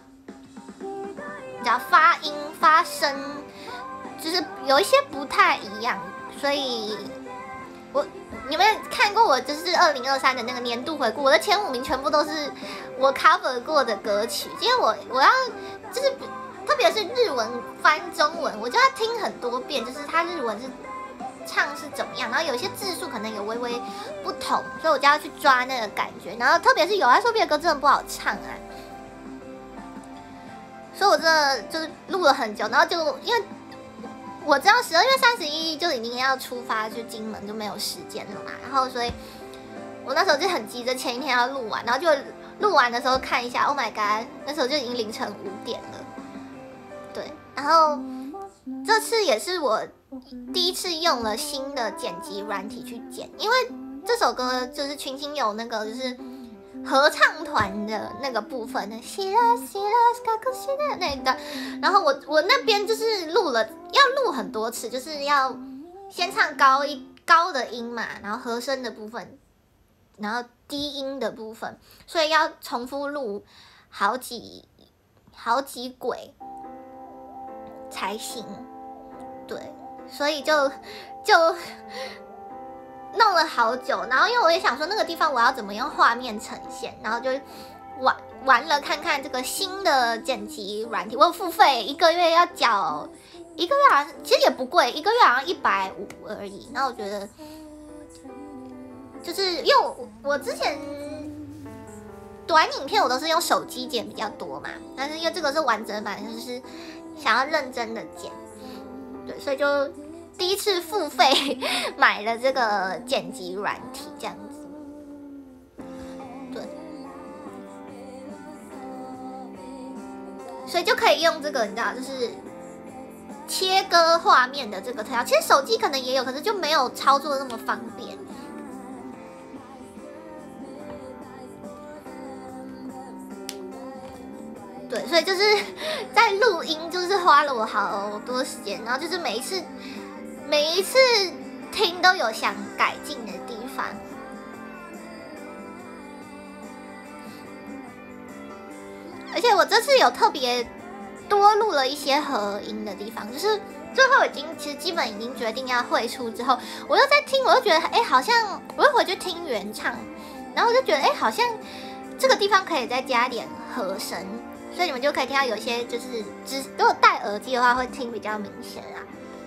你知道发音发声，就是有一些不太一样，所以我你们看过我就是二零二三的那个年度回顾，我的前五名全部都是我 cover 过的歌曲，因为我我要就是特别是日文翻中文，我就要听很多遍，就是它日文是唱是怎么样，然后有些字数可能有微微不同，所以我就要去抓那个感觉。然后特别是有爱说别的歌真的不好唱啊，所以我真的就是录了很久，然后就因为我知道十二月三十一就已经要出发去金门，就没有时间了嘛。然后所以我那时候就很急着前一天要录完，然后就录完的时候看一下 ，Oh my god， 那时候就已经凌晨五点了。对，然后这次也是我第一次用了新的剪辑软体去剪，因为这首歌就是群星有那个就是合唱团的那个部分，那个，然后我我那边就是录了，要录很多次，就是要先唱高一高的音嘛，然后和声的部分，然后低音的部分，所以要重复录好几好几轨才行，对。所以就就弄了好久，然后因为我也想说那个地方我要怎么用画面呈现，然后就玩玩了看看这个新的剪辑软体，我有付费，一个月要缴，一个月好像其实也不贵，一个月好像一百五而已。然后我觉得就是因为我我之前短影片我都是用手机剪比较多嘛，但是因为这个是完整版，就是想要认真的剪。对，所以就第一次付费买了这个剪辑软体，这样子。对，所以就可以用这个，你知道，就是切割画面的这个特效。其实手机可能也有，可是就没有操作那么方便。对，所以就是在录音，就是花了我好多时间，然后就是每一次每一次听都有想改进的地方。而且我这次有特别多录了一些合音的地方，就是最后已经其实基本已经决定要汇出之后，我又在听，我又觉得哎，好像我又回去听原唱，然后我就觉得哎，好像这个地方可以再加点和声。所以你们就可以听到有些就是只如果戴耳机的话会听比较明显啊。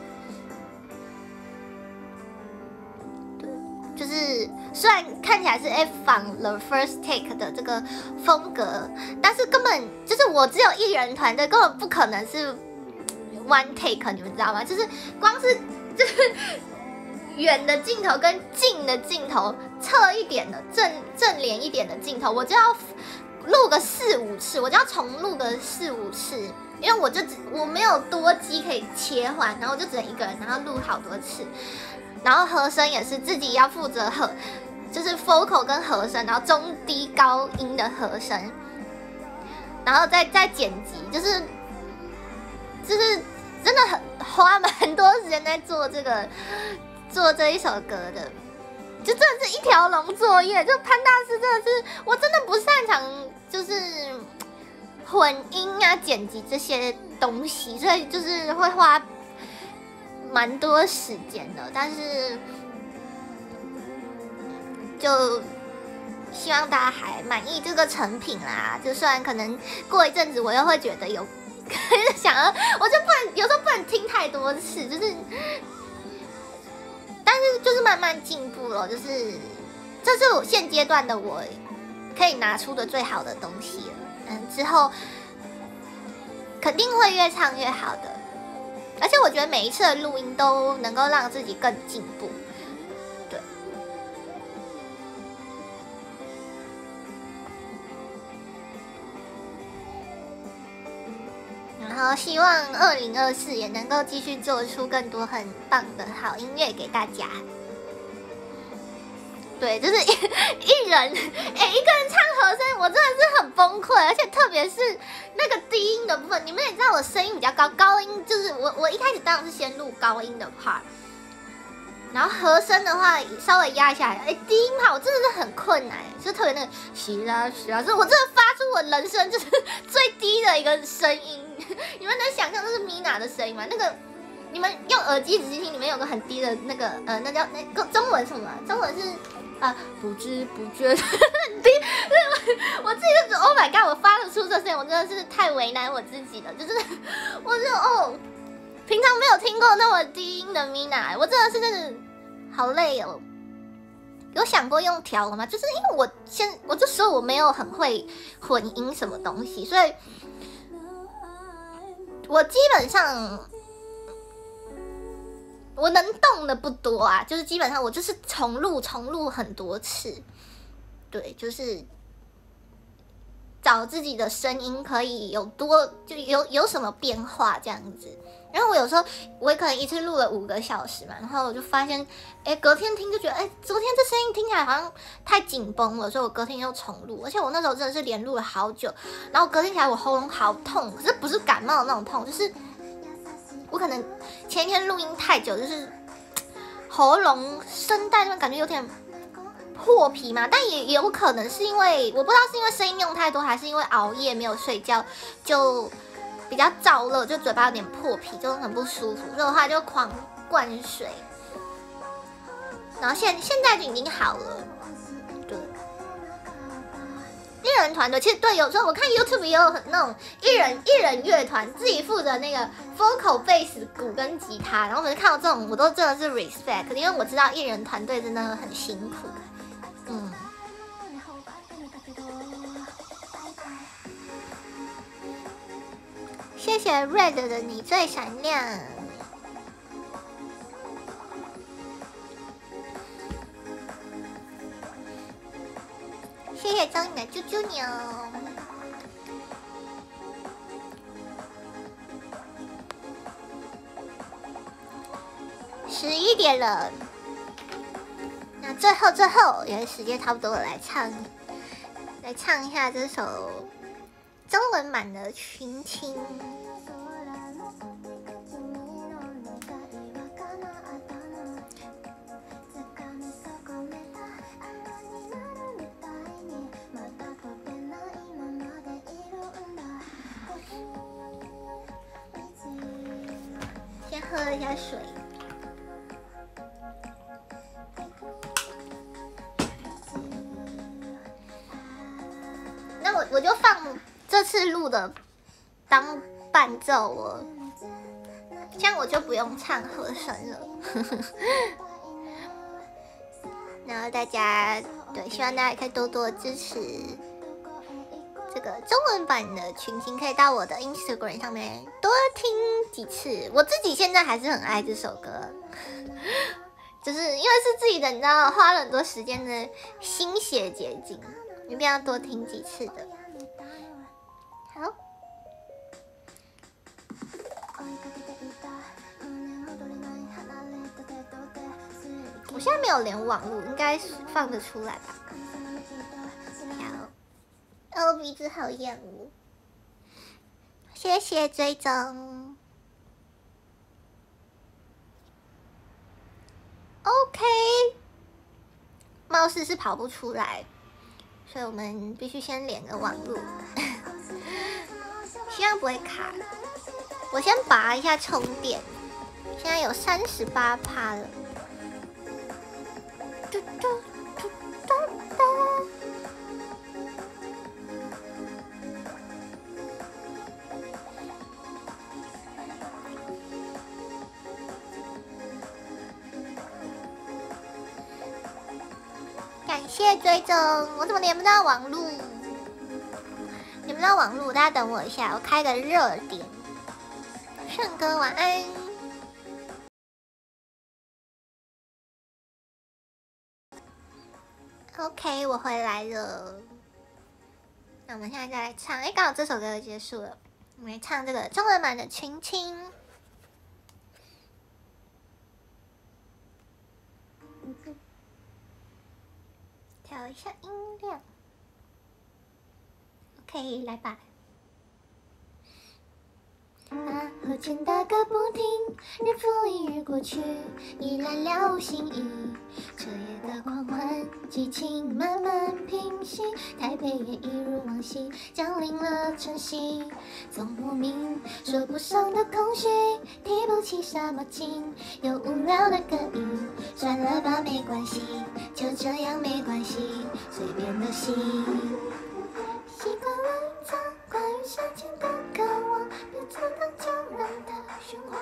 对，就是虽然看起来是 F 仿 The First Take 的这个风格，但是根本就是我只有一人团队，根本不可能是 one take， 你们知道吗？就是光是就是远的镜头跟近的镜头，侧一点的正正脸一点的镜头，我就要录个四五次，我就要重录个四五次，因为我就只我没有多机可以切换，然后我就只能一个人，然后录好多次，然后和声也是自己要负责和，就是 vocal 跟和声，然后中低高音的和声，然后再再剪辑，就是就是真的很花蛮多时间在做这个做这一首歌的。就真的是一条龙作业，就潘大师真的是，我真的不擅长就是混音啊、剪辑这些东西，所以就是会花蛮多时间的。但是就希望大家还满意这个成品啦。就虽然可能过一阵子我又会觉得有想要，我就不能有时候不能听太多次，就是。但是就是慢慢进步了，就是这是我现阶段的我可以拿出的最好的东西了。嗯，之后肯定会越唱越好的，而且我觉得每一次的录音都能够让自己更进步。对，然后希望二零二四也能够继续做出更多很棒的好音乐给大家。对，就是一一人，哎、欸，一个人唱和声，我真的是很崩溃，而且特别是那个低音的部分，你们也知道我声音比较高，高音就是我我一开始当然是先录高音的 part， 然后和声的话稍微压下来，哎、欸，低音 part 我真的是很困难，就特别那个嘘啦嘘啦，就是我真的发出我人生就是最低的一个声音。你们能想象这是 Mina 的声音吗？那个你们用耳机仔细听，里面有个很低的那个呃，那叫那个中文什么？中文是啊、呃，不知不觉很低。我自己就觉得 Oh my God， 我发得出这声音，我真的是太为难我自己了。就是我就哦，平常没有听过那么低音的 Mina， 我真的是真的好累哦。有想过用调了吗？就是因为我先我就说我没有很会混音什么东西，所以。我基本上我能动的不多啊，就是基本上我就是重录重录很多次，对，就是找自己的声音可以有多就有有什么变化这样子。然后我有时候我也可能一次录了五个小时嘛，然后我就发现，哎，隔天听就觉得，哎，昨天这声音听起来好像太紧绷了，所以我隔天又重录。而且我那时候真的是连录了好久，然后隔天起来我喉咙好痛，可是不是感冒的那种痛，就是我可能前一天录音太久，就是喉咙声带那边感觉有点破皮嘛，但也有可能是因为我不知道是因为声音用太多，还是因为熬夜没有睡觉就。比较燥热，就嘴巴有点破皮，就很不舒服，所以的话就狂灌水，然后现现在就已经好了。对，一人团队其实对，有时候我看 YouTube 也有很那种一人一人乐团，自己负责那个 vocal、bass、鼓跟吉他，然后每次看到这种，我都真的是 respect， 因为我知道一人团队真的很辛苦。嗯。谢谢 Red 的你最闪亮，谢谢张你的啾啾牛。十一点了，那最后最后因为时间差不多了，来唱来唱一下这首中文版的《群青》。先喝一下水。那我我就放这次录的当伴奏哦，这样我就不用唱和声了。然后大家对，希望大家可以多多支持这个中文版的群星，可以到我的 Instagram 上面多听几次。我自己现在还是很爱这首歌，就是因为是自己的，你知道，花了很多时间的心血结晶，一定要多听几次的。好。我现在没有连网路，应该是放得出来吧？好，哦，鼻子好痒哦。谢谢追踪。OK， 貌似是跑不出来，所以我们必须先连个网路，希望不会卡。我先拔一下充电，现在有三十八趴了。嘟嘟嘟嘟嘟。感谢追踪，我怎么连不到网路？连不到网路，大家等我一下，我开个热点。圣哥晚安。OK， 我回来了。那我们现在再来唱，哎，刚好这首歌就结束了，我们来唱这个中文版的《群青》。调一下音量。OK， 来吧。啊，和弦打个不停，日复一日过去，依然了无新意。彻夜的狂欢，激情慢慢平息，台北也一如往昔，降临了晨曦。总不明，说不上的空虚，提不起什么劲，有无聊的歌音，算了吧，没关系，就这样没关系，随便的戏。习惯了隐藏关于时间的渴望，别阻挡悄然的喧哗。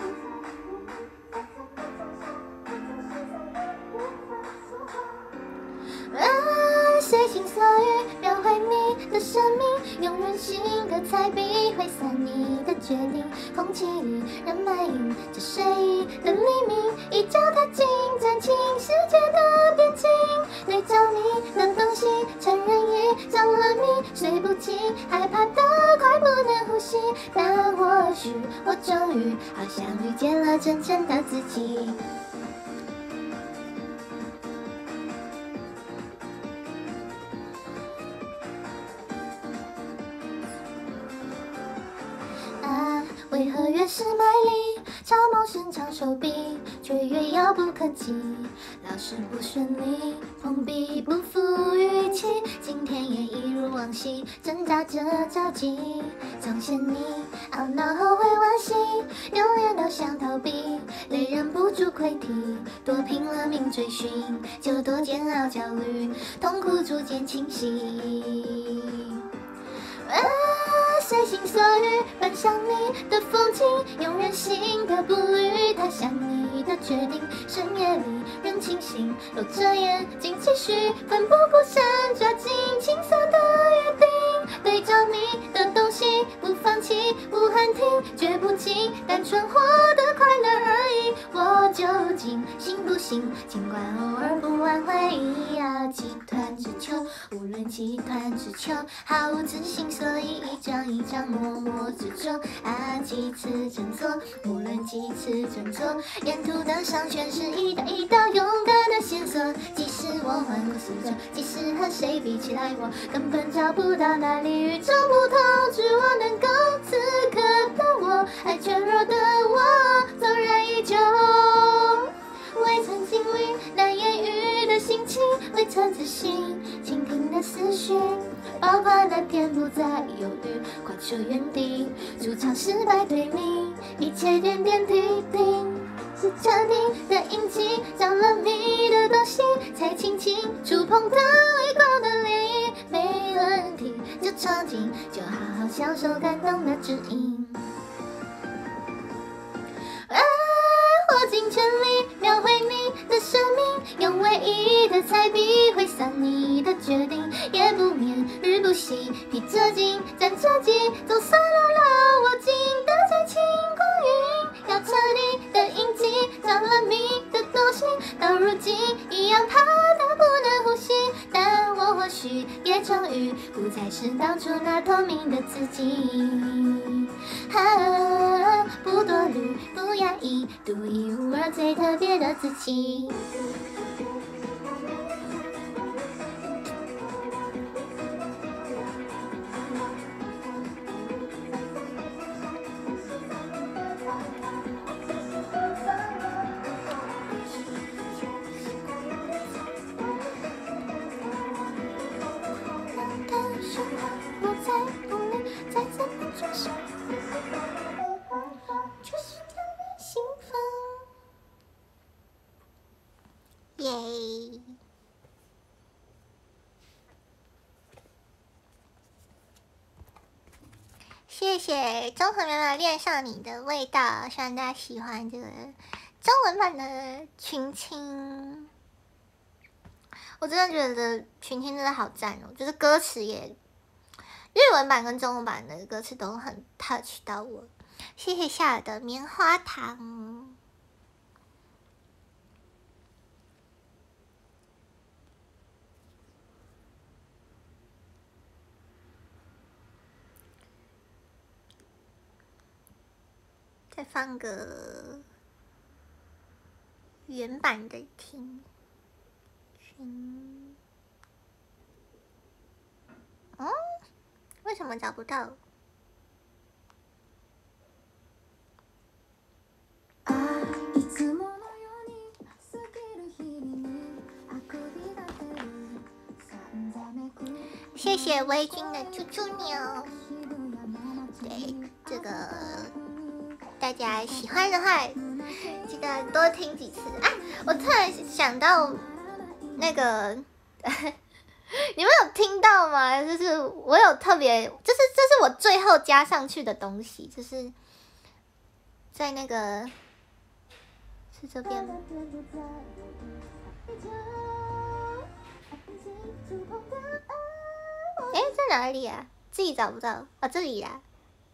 啊，随心所欲描绘你的生命，用任性的彩笔挥洒你的决定。空气里人漫映着睡意的黎明，一脚踏进暂停世界的边境。对着你的东西，承认已着了迷，睡不清，害怕得快不能呼吸。但或许我终于好像遇见了真正的自己。为何越是卖力，朝梦伸长手臂，却越遥不可及？老是不顺利，碰壁不负预期，今天也一如往昔，挣扎着着急。总嫌你懊恼后会惋惜，留恋到想逃避，泪忍不住溃堤，多拼了命追寻，就多煎熬焦虑，痛苦逐渐清晰。啊，随心所欲奔向你的风景，用任性的步履踏向你的决定。深夜里人清醒，揉着眼睛继续奋不顾身抓紧青涩的约定。对着你的东西不放弃不喊停，绝不仅单纯获得快乐而已。我究竟信不信？尽管偶尔不忘回忆啊，集团之秋，无论集团之秋，毫无自信，所以一张一张默默之中啊，几次振作，无论几次振作，沿途的上全是一道一道勇敢的线索。即使我环顾四周，即使和谁比起来，我根本找不到哪里与众不同，只我能够此刻的我，爱脆弱的我，纵然依旧。未曾经历难言喻的心情，未曾仔细倾听的思绪，包括那天不再犹豫，跨出原地，主场失败对你，一切点点滴滴，是彻底的印记，着了迷的东西，才轻轻触碰到微光的涟漪。没问题，就闯进，就好好享受感动的指引。啊，我尽全力描绘你的生命，用唯一的彩笔挥洒你的决定，也不眠日不不行，披着巾，站着肩，走散了了我记得在轻过云，要彻底的印记，着了迷的东西，到如今一样怕到不能呼吸，但我或许也终于不再是当初那透明的自己。啊，不多虑，不压抑，独一无二最特别的自己。耶！谢谢综合苗苗恋上你的味道，希望大家喜欢这个中文版的群青。我真的觉得群青真的好赞哦，就是歌词也日文版跟中文版的歌词都很 touch 到我。谢谢夏尔的棉花糖。再放个原版的听群，嗯，为什么找不到？谢谢微君的啾啾鸟。对，这个大家喜欢的话，记得多听几次。啊，我突然想到那个，你们有听到吗？就是我有特别，就是这是我最后加上去的东西，就是在那个是这边吗？哎，在哪里啊？自己找不到啊，这里啦。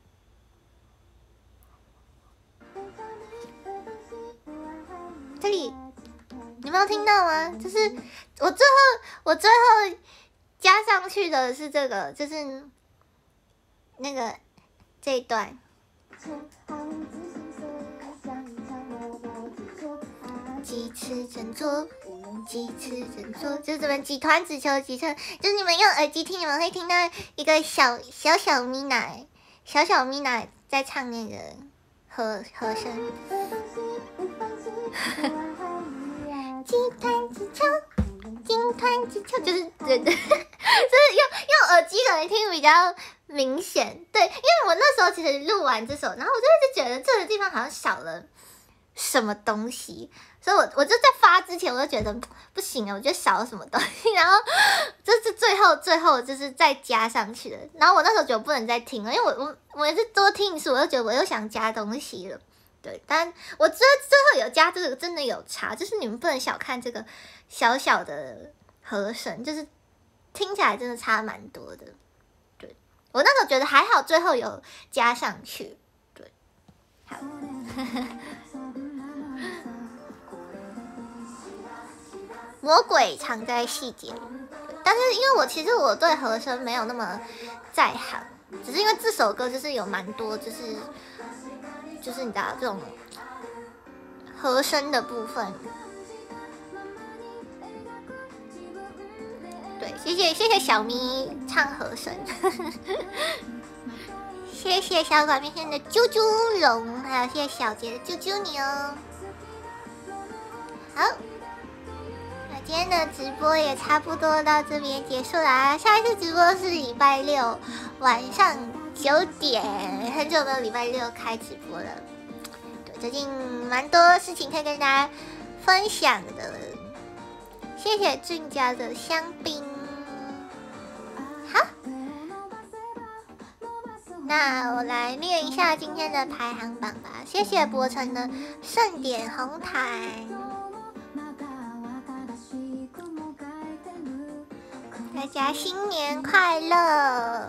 这里，你们有听到吗？就是我最后我最后加上去的是这个，就是那个这一段。几次振作，几次振作，就是这边几团只求几次，就是你们用耳机听，你们会听到一个小小小咪娜，小小咪娜在唱那个和和声。几团只求，几团只求，就是对对，就是用用耳机可能听比较明显。对，因为我那时候其实录完这首，然后我就一直觉得这个地方好像少了什么东西。所以我我就在发之前我就觉得不行啊，我觉得少了什么东西，然后这是最后最后就是再加上去的。然后我那时候觉得不能再听了，因为我我我也是多听一次，我就觉得我又想加东西了。对，但我最最后有加这个真的有差，就是你们不能小看这个小小的和声，就是听起来真的差蛮多的。对，我那时候觉得还好，最后有加上去。对，好。魔鬼藏在细节里，但是因为我其实我对和声没有那么在行，只是因为这首歌就是有蛮多就是就是你知道这种和声的部分。对，谢谢谢谢小咪唱和声，谢谢小馆面线的啾啾龙，还有谢谢小杰的啾啾牛。好。今天的直播也差不多到这边结束啦，下一次直播是礼拜六晚上九点，很久没有礼拜六开直播了。对，最近蛮多事情可以跟大家分享的。谢谢俊家的香槟。好，那我来念一下今天的排行榜吧。谢谢博成的盛典红毯。 大家新年快乐！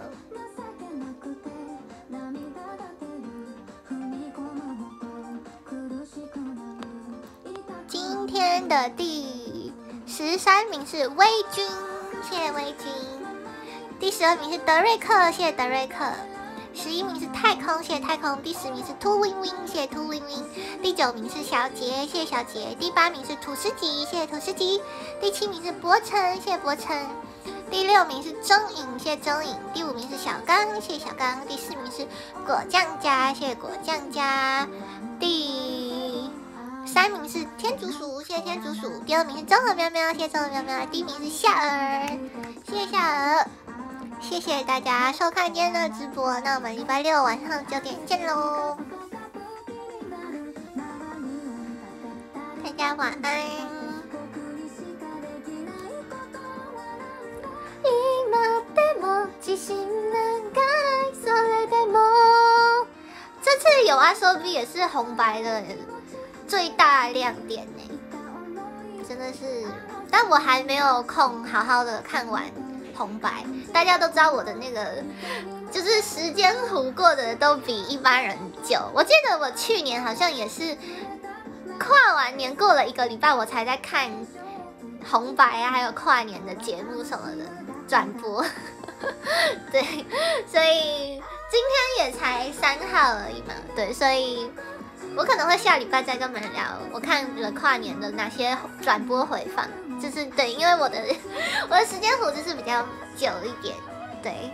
今天的第十三名是微君，谢谢微君。第十二名是德瑞克，谢谢德瑞克。十一名是太空，谢谢太空。第十名是兔 win win， 谢谢兔 win win。第九名是小杰，谢谢小杰。第八名是土司吉，谢谢土司吉。第七名是博成，谢谢博成。第六名是钟颖，谢谢钟颖。第五名是小刚，谢谢小刚。第四名是果酱家，谢谢果酱家。第三名是天竺鼠，谢谢天竺鼠。第二名是综合喵喵，谢谢综合喵喵。第一名是夏儿，谢谢夏儿。谢谢大家收看今天的直播，那我们礼拜六晚上九点见喽！大家晚安。这次有阿手比也是红白的最大亮点呢，真的是，但我还没有空好好的看完红白。大家都知道我的那个就是时间弧过的都比一般人久。我记得我去年好像也是跨完年过了一个礼拜，我才在看红白啊，还有跨年的节目什么的转播。对，所以今天也才三号而已嘛。对，所以我可能会下礼拜再跟你们聊我看了跨年的哪些转播回放。就是对，因为我的我的时间弧就是比较久一点，对。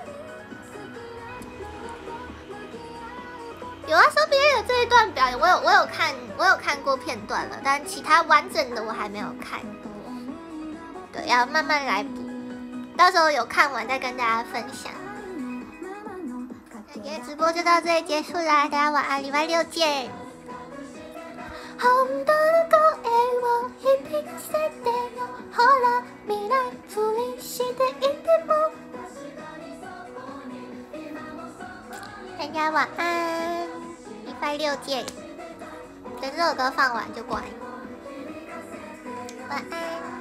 有啊，手比的这一段表演，我有我有看，我有看过片段了，但其他完整的我还没有看。对，要慢慢来补，到时候有看完再跟大家分享。那今天直播就到这里结束啦，大家晚安，礼拜六见。本当の声を響かせてよ、ほら未来ふりしていても。大家晚安，礼拜六见。等这首歌放完就关。晚安。